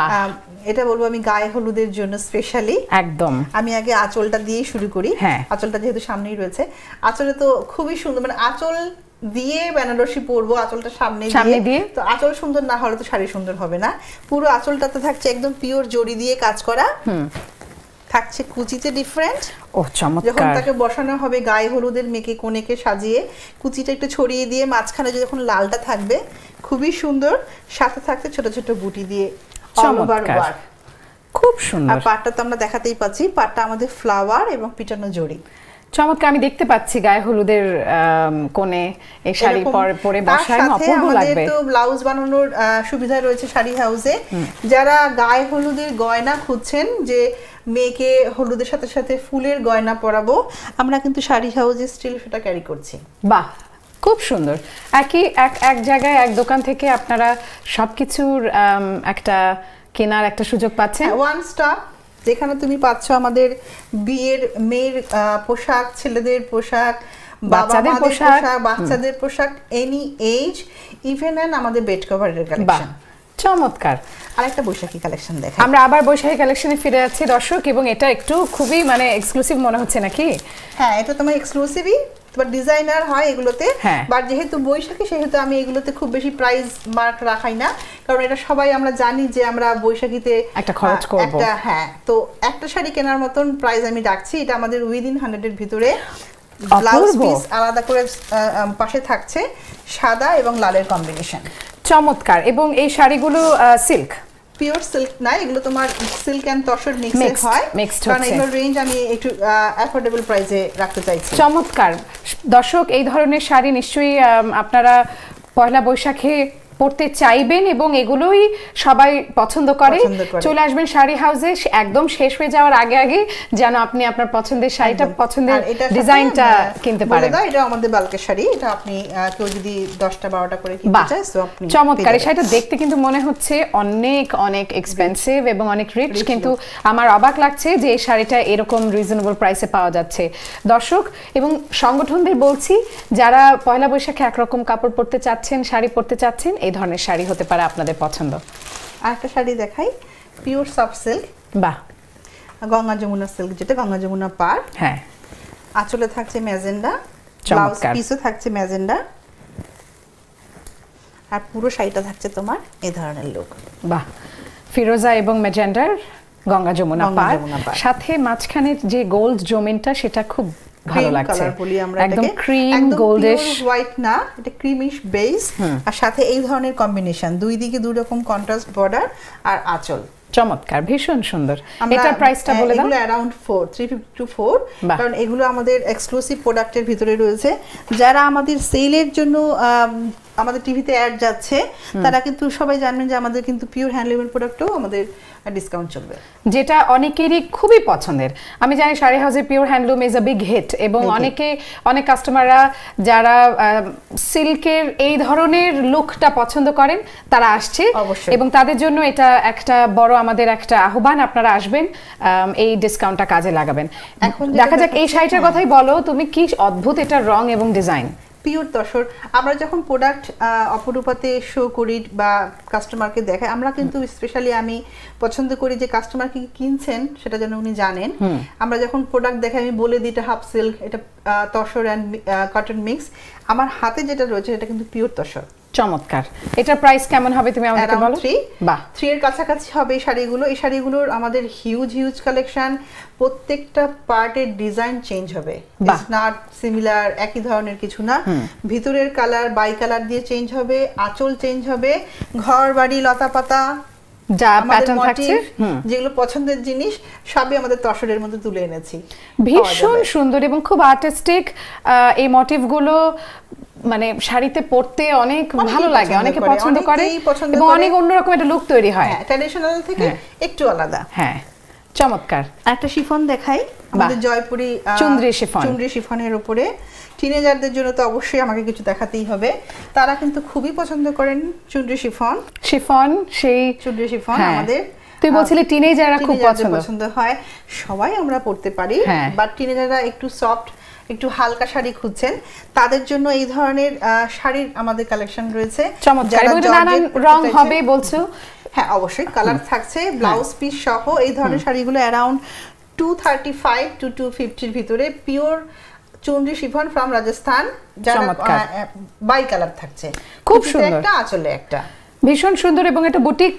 এটা বলবো আমি গায়ে হলুদের জন্য স্পেশালি, একদম আমি আগে আঁচলটা দিয়ে শুরু করি। আঁচলটা যেহেতু সামনেই রয়েছে, আঁচলে তো খুবই সুন্দর, মানে আঁচল দিয়ে বেনারসি পরবো, আঁচলটা সামনে দিয়ে, তো আঁচল সুন্দর না হলে তো শাড়ি সুন্দর হবে না। পুরো আঁচলটাতে থাকছে একদম পিওর জড়ি দিয়ে কাজ করা, থাকছে কুচিতে ডিফারেন্ট। ও চমৎকার! যখন তাকে বসানো হবে গায়ে হলুদের মেখে কোণেকে সাজিয়ে কুচিটা একটু ছড়িয়ে দিয়ে মাঝখানে যখন লালটা থাকবে খুবই সুন্দর, সাথে থাকছে ছোট ছোট বুটি দিয়ে চমৎকার, খুব সুন্দর। আর পাটটা তো আমরা দেখাতেই পাচ্ছি, পাটটা আমাদের ফ্লাওয়ার এবং পিটানো জড়ি, চমৎকার। আমি দেখতে পাচ্ছি গায়ে হলুদের কোণে এই শাড়ি পরে বসায় অপূর্ব লাগবে। তো ব্লাউজ বানানোর সুবিধা রয়েছে শাড়ি হাউসে, যারা গায়ে হলুদের গয়না খুঁজছেন যে মেয়েকে হলুদের সাথে সাথে ফুলের গয়না পরাবো, আমরা কিন্তু শাড়ি হাউসে স্টিল সেটা ক্যারি করছি। বাহ, খুব সুন্দর। এক জায়গায় এক দোকান থেকে আপনারা সবকিছুর একটা কেনার একটা সুযোগ পাচ্ছেন, ওয়ান স্টপ, যেখানে তুমি পাচ্ছ আমাদের বিয়ের মেয়ের পোশাক, ছেলেদের পোশাক, বাচ্চাদের পোশাক, এনি এজ, ইভেন এন্ড আমাদের বেড কভারের কালেকশন। চমৎকার। আরেকটা বৈশাখী কালেকশন দেখাই, আমরা আবার বৈশাখী কালেকশনে ফিরে যাচ্ছি দর্শক, এবং এটা একটু খুবই মানে এক্সক্লুসিভ মনে হচ্ছে নাকি? হ্যাঁ, এটা তোমার এক্সক্লুসিভই, তোমার ডিজাইনার হয় এগুলোতে, বাট যেহেতু বৈশাখী সেহেতু আমি এগুলোতে খুব বেশি প্রাইস মার্ক রাখাই না, কারণ এটা সবাই আমরা জানি যে আমরা বৈশাখীতে একটা খরচ করব, হ্যাঁ, তো একটা শাড়ি কেনার মতন প্রাইস আমি রাখছি। এটা আমাদের উইদিন 100 এর ভিতরে, ব্লাউজ পিস আলাদা করে পাশে থাকছে সাদা এবং লালের কম্বিনেশন। চমৎকার। এবং এই শাড়িগুলো সিল্ক, পিওর সিল্ক না, এগুলো তোমার সিল্ক এন্ড তসর মিক্সড হয়, কারণ এগুলোর রেঞ্জ আমি একটু অ্যাফোর্ডেবল প্রাইসে রাখতে চাইছি। চমৎকার দর্শক, এই ধরনের শাড়ি নিশ্চয়ই আপনারা পয়লা বৈশাখে পড়তে চাইবেন এবং এগুলোই সবাই পছন্দ করে। চলে আসবেন শাড়ি হাউসে একদম শেষ হয়ে যাওয়ার আগে আগে, যেন আপনি আপনার পছন্দের শাড়িটা, পছন্দের ডিজাইনটা কিনতে পারেন। এটা আমাদের বালকের শাড়ি, এটা আপনি কেউ যদি 10টা 12টা করে কিনতে চায় তো আপনি চমৎকার। এই শাড়িটা দেখতে কিন্তু মনে হচ্ছে অনেক অনেক এক্সপেন্সিভ এবং অনেক রিচ, কিন্তু আমার অবাক লাগছে যে এই শাড়িটা এরকম রিজনেবল প্রাইসে পাওয়া যাচ্ছে দর্শক। এবং সংগঠনদের বলছি, যারা পয়লা বৈশাখে একরকম কাপড় পরতে চাচ্ছেন, শাড়ি পরতে চাচ্ছেন, এই ধরনের শাড়ি হতে পারে আপনাদের পছন্দ। আরেকটা শাড়ি দেখাই, পিওর সফট সিল্ক, বাহ, গঙ্গা যমুনা সিল্ক, যেটা গঙ্গা যমুনা পার, হ্যাঁ, আঁচলে থাকছে ম্যাজেন্ডা, ব্লাউজ পিসও থাকছে ম্যাজেন্ডা, আর পুরো শাড়িটা থাকছে তোমার এই ধরনের লুক। বাহ, ফিরোজা এবং ম্যাজেন্ডার গঙ্গা যমুনা পার, সাথে মাঝখানে যে গোল্ড জমিনটা সেটা খুব ভালো লাগছে, একদম ক্রিম গোল্ডিশ হোয়াইট না, এটা ক্রিমিশ বেস, আর সাথে এই ধরনের কম্বিনেশন, দুই দিকে দুই রকম কন্ট্রাস্ট বর্ডার আর আঁচল। চমৎকার, ভীষণ সুন্দর। এটা প্রাইসটা বলে দাও। এগুলো অ্যারাউন্ড 350 to 4, কারণ এগুলো আমাদের এক্সক্লুসিভ প্রোডাক্টের ভিতরে রয়েছে। যারা আমাদের সেলের জন্য আমাদের টিভিতে অ্যাড যাচ্ছে তারা কিন্তু সবাই জানবেন যে আমাদের কিন্তু পিওর হ্যান্ডলুমের প্রোডাক্টও আমাদের ডিসকাউন্ট চলবে, যেটা অনেকেরই খুবই পছন্দের। আমি জানি শাড়ি হাউসের pure handloom is a big hit, এবং অনেক কাস্টমাররা যারা সিল্কের এই ধরনের লুকটা পছন্দ করেন তারা আসছে, এবং তাদের জন্য এটা একটা বড় আমাদের একটা আহ্বান, আপনারা আসবেন, এই ডিসকাউন্টটা কাজে লাগাবেন। এখন দেখা যাক এই শাড়িটার কথাই বলো তুমি, কি অদ্ভুত এটা রং এবং ডিজাইন। পিওর তসর। আমরা যখন প্রোডাক্ট অপরূপাতে শো করি বা কাস্টমারকে দেখাই, আমরা কিন্তু স্পেশালি আমি পছন্দ করি যে কাস্টমার কি কিনছেন সেটা যেন উনি জানেন। আমরা যখন প্রোডাক্ট দেখাই আমি বলে দিই এটা হাফ সিল্ক, এটা তসর অ্যান্ড কটন মিক্স। আমার হাতে যেটা রয়েছে এটা কিন্তু পিওর তসর। চমৎকার। এটার প্রাইস কেমন হবে তুমি আমাকে বলো? 3 এর কাছাকাছি হবে এই শাড়িগুলো। এই শাড়িগুলোর আমাদের হিউজ কালেকশন, প্রত্যেকটা পার্টের ডিজাইন চেঞ্জ হবে, ইটস নট সিমিলার, একই ধরনের কিছু না। ভিতরের কালার বাই কালার দিয়ে চেঞ্জ হবে, আঁচল চেঞ্জ হবে, ঘর বাড়ি লতা পাতা যা প্যাটার্ন থাকছে, যেগুলো পছন্দের জিনিস সবই আমাদের তসরের মধ্যে তুলে এনেছি। ভীষণ সুন্দর এবং খুব আর্টিস্টিক এই মোটিভগুলো, মানে শাড়িতে পরতে অনেক ভালো লাগে, অনেকে পছন্দ করে এবং অনেক অন্যরকম একটা লুক তৈরি হয়, ট্র্যাডিশনাল থেকে একটু আলাদা। হ্যাঁ, চমৎকার। একটা শিফন দেখাই, আমাদের জয়পুরি চুনরি শিফনের উপরে। টিনেজারদের জন্য তো অবশ্যই আমাকে কিছু দেখাতেই হবে, তারা কিন্তু খুবই পছন্দ করেন চুনরি শিফন। সেই চুনরি শিফন আমাদের তুই বলছিলি টিনেজাররা খুব পছন্দ হয়, সবাই আমরা পরতে পারি, বাট টিনেজাররা একটু সফট একটু হালকা শাড়ি খুঁজছেন, তাদের জন্য এই ধরনের শাড়ির আমাদের কালেকশন রয়েছে। নানান রং হবে বলছো? হ্যাঁ, অবশ্যই কালার থাকছে, ব্লাউজ পিস সহ। এই ধরনের শাড়িগুলো অ্যারাউন্ড 235 to 250 এর ভিতরে, pure chunri chiffon from Rajasthan, যারা বাই কালার থাকছে, খুব সুন্দর, একটা আঁচলে একটা ভীষণ সুন্দর, এবং একটা বুটিক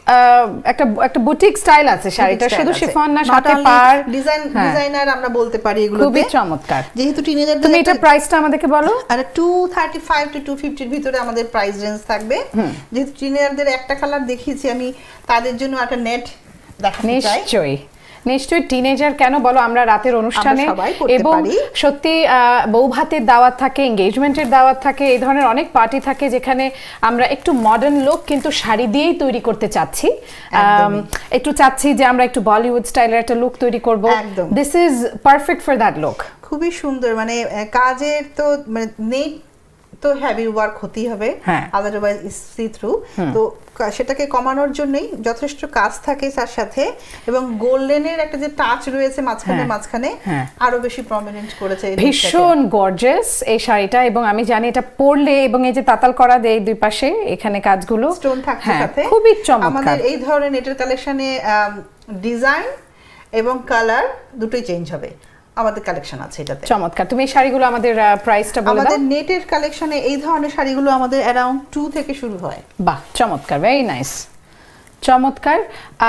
একটা বুটিক স্টাইল আছে শাড়িটা, শুধু শিফন না, সাথে পার ডিজাইনার আমরা বলতে পারি, এগুলো খুবই চমৎকার। যেহেতু টিনেজার, তুমি এটা প্রাইসটা আমাদেরকে বলো। আর 235 to 250 এর ভিতরে আমাদের প্রাইস রেঞ্জ থাকবে। যেহেতু টিনেজারদের একটা কালার দেখিয়েছি আমি, তাদের জন্য একটা নেট দেখাতে চাই। নিশ্চয়ই টিনেজার কেন বলো, আমরা রাতের অনুষ্ঠানে এবং সত্যি বৌভাতের দাওয়াত থাকে, এঙ্গেজমেন্টের দাওয়াত থাকে, এই ধরনের অনেক পার্টি থাকে যেখানে আমরা একটু মডার্ন লুক কিন্তু শাড়ি দিয়েই তৈরি করতে চাচ্ছি, একটু চাচ্ছি যে আমরা একটু বলিউড স্টাইলের একটা লুক তৈরি করব। This is perfect for that look. খুবই সুন্দর, মানে কাজের তো মানে নেট তো হেভি ওয়ার্ক হতেই হবে, আদারওয়াইজ সি থ্রু, তো সেটাকে কমানোর জন্যই যথেষ্ট কাজ থাকে তার সাথে, এবং গোল্ডেনের একটা যে টাচ রয়েছে মাঝখানে আরো বেশি প্রমিনেন্ট করেছে। ভীষণ গর্জিয়াস এই শাড়িটা, এবং আমি জানি এটা পরলে, এবং এই যে তাতাল করা দেয় দুই পাশে, এখানে কাজগুলো স্টোন থাকছে সাথে, খুবই চমৎকার। আমাদের এই ধরনের নেটের কালেকশনে ডিজাইন এবং কালার দুটোই চেঞ্জ হবে, আমাদের কালেকশন আছে এটাতে। চমৎকার। তুমি এই শাড়িগুলো আমাদের প্রাইসটা বলে দাও। আমাদের নেটের কালেকশনে এই ধরনের শাড়িগুলো আমাদের অ্যারাউন্ড 2 থেকে শুরু হয়। বাহ, চমৎকার, ভেরি নাইস, চমৎকার।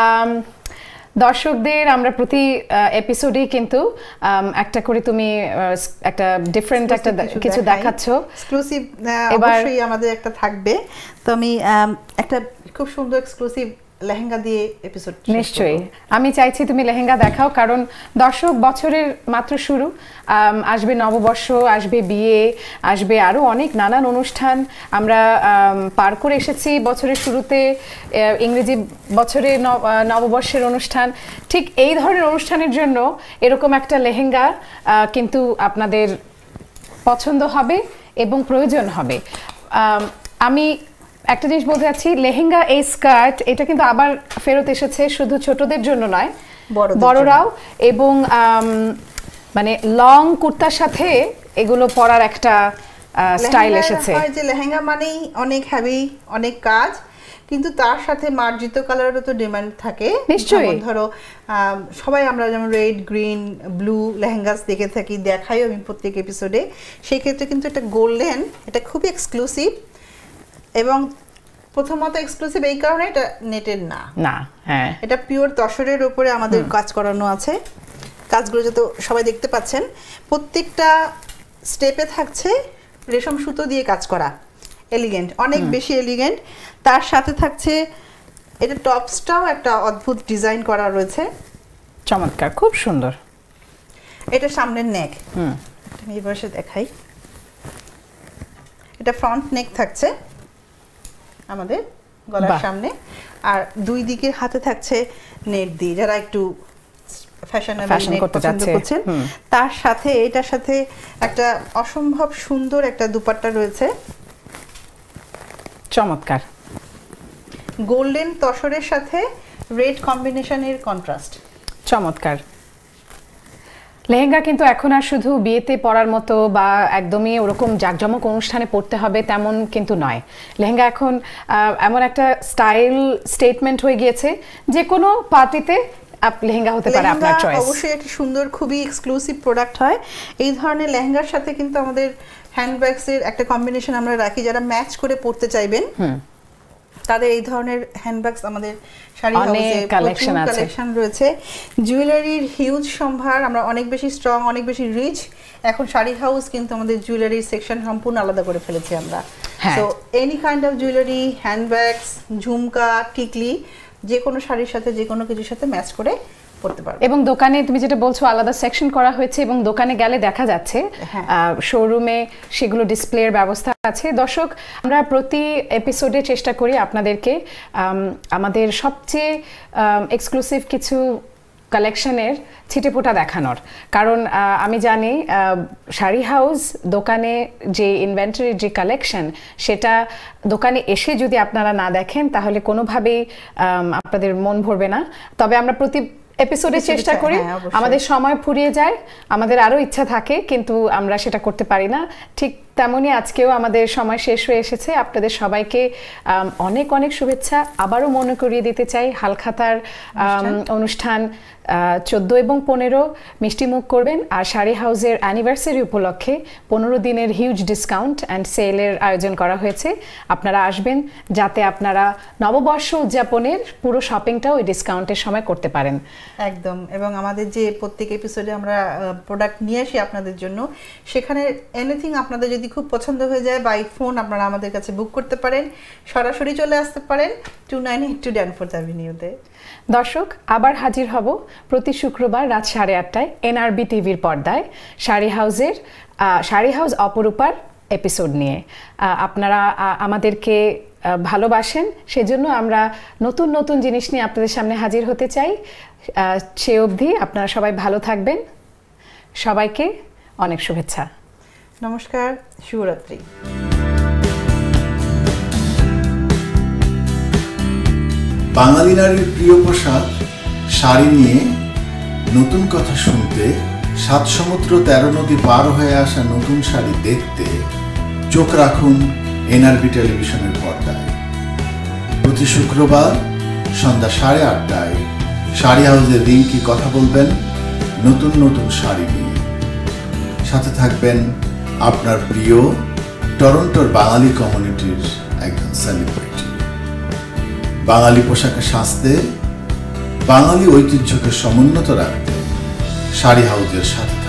দর্শকদের আমরা প্রতি এপিসোডেই কিন্তু একটা করে তুমি একটা ডিফারেন্ট একটা কিছু দেখাচ্ছ, এক্সক্লুসিভ অবশ্যই আমাদের একটা থাকবে। তো আমি একটা খুব সুন্দর এক্সক্লুসিভ লেহেঙ্গা দিয়ে এপিসোড, নিশ্চয়ই আমি চাইছি তুমি লেহেঙ্গা দেখাও, কারণ দর্শক বছরের মাত্র শুরু, আসবে নববর্ষ, আসবে বিয়ে, আসবে আরো অনেক নানান অনুষ্ঠান। আমরা পার করে এসেছি বছরের শুরুতে ইংরেজি বছরে নববর্ষের অনুষ্ঠান, ঠিক এই ধরনের অনুষ্ঠানের জন্য এরকম একটা লেহেঙ্গা কিন্তু আপনাদের পছন্দ হবে এবং প্রয়োজন হবে। আমি একটা জিনিস বলতে চাচ্ছি, লেহেঙ্গা এই স্কার্ট এটা কিন্তু আবার ফেরত এসেছে, শুধু ছোটদের জন্য নয়, বড়রাও, এবং মানে লং কুর্তার সাথে এগুলো পরার একটা স্টাইল এসেছে। যে লেহেঙ্গা মানেই অনেক হেভি, অনেক কাজ, কিন্তু তার সাথে মার্জিত কালারেরও তো ডিমান্ড থাকে নিশ্চয়ই। ধরো সবাই আমরা যেমন রেড, গ্রিন, ব্লু লেহেঙ্গাস দেখে থাকি, দেখাই আমি প্রত্যেক এপিসোডে, সেই ক্ষেত্রে কিন্তু এটা গোল্ডেন, এটা খুবই এক্সক্লুসিভ, এবং প্রথমত এক্সক্লুসিভ এই কারণে এটা নেটের না, হ্যাঁ, এটা পিওর তসরের উপরে আমাদের কাজ করানো আছে। কাজগুলো যত সবাই দেখতে পাচ্ছেন, প্রত্যেকটা স্টেপে থাকছে রেশম সুতো দিয়ে কাজ করা, এলিগেন্ট, অনেক বেশি এলিগেন্ট। তার সাথে থাকছে এটা টপসটাও একটা অদ্ভুত ডিজাইন করা রয়েছে, চমৎকার, খুব সুন্দর। এটা সামনের নেক, আমি এই পাশে দেখাই, এটা ফ্রন্ট নেক থাকছে আমাদের গলার সামনে, আর দুই দিকে হাতে থাকছে নেট দিয়ে, যারা একটু ফ্যাশন করতে চাচ্ছেন তার সাথে এটার সাথে একটা অসম্ভব সুন্দর একটা দুপাট্টা রয়েছে, চমৎকার গোল্ডেন তসরের সাথে রেড কম্বিনেশনের কন্ট্রাস্ট, চমৎকার। লেহেঙ্গা কিন্তু এখন আর শুধু বিয়েতে পরার মতো বা একদমই ওরকম জাঁকজমক অনুষ্ঠানে পরতে হবে তেমন কিন্তু নয়। লেহেঙ্গা এখন এমন একটা স্টাইল স্টেটমেন্ট হয়ে গিয়েছে, যে কোনো পার্টিতে লেহেঙ্গা হতে পারে আপনার চয়েস। অবশ্যই একটা সুন্দর খুবই এক্সক্লুসিভ প্রোডাক্ট হয়। এই ধরনের লেহেঙ্গার সাথে কিন্তু আমাদের হ্যান্ডব্যাগস এর একটা কম্বিনেশন আমরা রাখি, যারা ম্যাচ করে পরতে চাইবেন তাদের এই ধরনের হ্যান্ডব্যাগস আমাদের শাড়ি হাউসে কালেকশন রয়েছে। জুয়েলারির হিউজ সম্ভার, আমরা অনেক বেশি স্ট্রং, অনেক বেশি রিচ। এখন শাড়ি হাউস কিন্তু আমাদের জুয়েলারির সেকশন সম্পূর্ণ আলাদা করে ফেলেছি আমরা। So any kind of jewellery, handbags, jhumka, tikli, যে কোনো শাড়ির সাথে যে কোনো কিছুর সাথে ম্যাচ করে পড়তে পারবে। এবং দোকানে তুমি যেটা বলছো আলাদা সেকশন করা হয়েছে, এবং দোকানে গেলে দেখা যাচ্ছে শোরুমে সেগুলো ডিসপ্লের ব্যবস্থা আছে। দর্শক, আমরা প্রতি এপিসোডে চেষ্টা করি আপনাদেরকে আমাদের সবচেয়ে এক্সক্লুসিভ কিছু কালেকশনের ছিটেফোঁটা দেখানোর, কারণ আমি জানি শাড়ি হাউস দোকানে যে ইনভেন্টরির যে কালেকশন, সেটা দোকানে এসে যদি আপনারা না দেখেন তাহলে কোনোভাবেই আপনাদের মন ভরবে না। তবে আমরা প্রতি এপিসোডে চেষ্টা করি, আমাদের সময় ফুরিয়ে যায়, আমাদের আরও ইচ্ছা থাকে কিন্তু আমরা সেটা করতে পারি না। ঠিক তেমনই আজকেও আমাদের সময় শেষ হয়ে এসেছে। আপনাদের সবাইকে অনেক অনেক শুভেচ্ছা। আবারও মনে করিয়ে দিতে চাই, হালখাতার অনুষ্ঠান 14 এবং 15 মিষ্টিমুখ করবেন, আর শাড়ি হাউসের অ্যানিভার্সারি উপলক্ষে 15 দিনের হিউজ ডিসকাউন্ট অ্যান্ড সেলের আয়োজন করা হয়েছে। আপনারা আসবেন যাতে আপনারা নববর্ষ উদযাপনের পুরো শপিংটা ওই ডিসকাউন্টের সময় করতে পারেন। একদম। এবং আমাদের যে প্রত্যেক এপিসোডে আমরা প্রোডাক্ট নিয়ে আসি আপনাদের জন্য, সেখানে এনিথিং আপনাদের যদি খুব পছন্দ হয়ে যায়, বাই ফোন আপনারা আমাদের কাছে বুক করতে পারেন, সরাসরি চলে আসতে পারেন 298 ড্যানফোর্থ অ্যাভিনিউতে। দর্শক, আবার হাজির হব প্রতি শুক্রবার রাত 8:30 এনআরবি টিভির পর্দায় শাড়ি হাউস অপরূপার এপিসোড নিয়ে। আপনারা আমাদেরকে ভালোবাসেন, সেজন্য আমরা নতুন নতুন জিনিস নিয়ে আপনাদের সামনে হাজির হতে চাই। সে অবধি আপনারা সবাই ভালো থাকবেন। সবাইকে অনেক শুভেচ্ছা। নমস্কার, শুভরাত্রি। বাঙালি নারীর প্রিয় পোশাক শাড়ি নিয়ে নতুন কথা শুনতে, 7 সমুদ্র 13 নদী পার হয়ে আসা নতুন শাড়ি দেখতে চোখ রাখুন এনআরবি টেলিভিশনের পর্দায়। প্রতি শুক্রবার সন্ধ্যা 8:30 শাড়ি হাউসের রিঙ্কি কথা বলবেন নতুন নতুন শাড়ি নিয়ে। সাথে থাকবেন আপনার প্রিয় টরন্টোর বাঙালি কমিউনিটির একজন সেলিব্রিটি। বাঙালি পোশাকে সাজতে, বাঙালি ঐতিহ্যকে সমুন্নত রাখতে শাড়ি হাউসের সাথে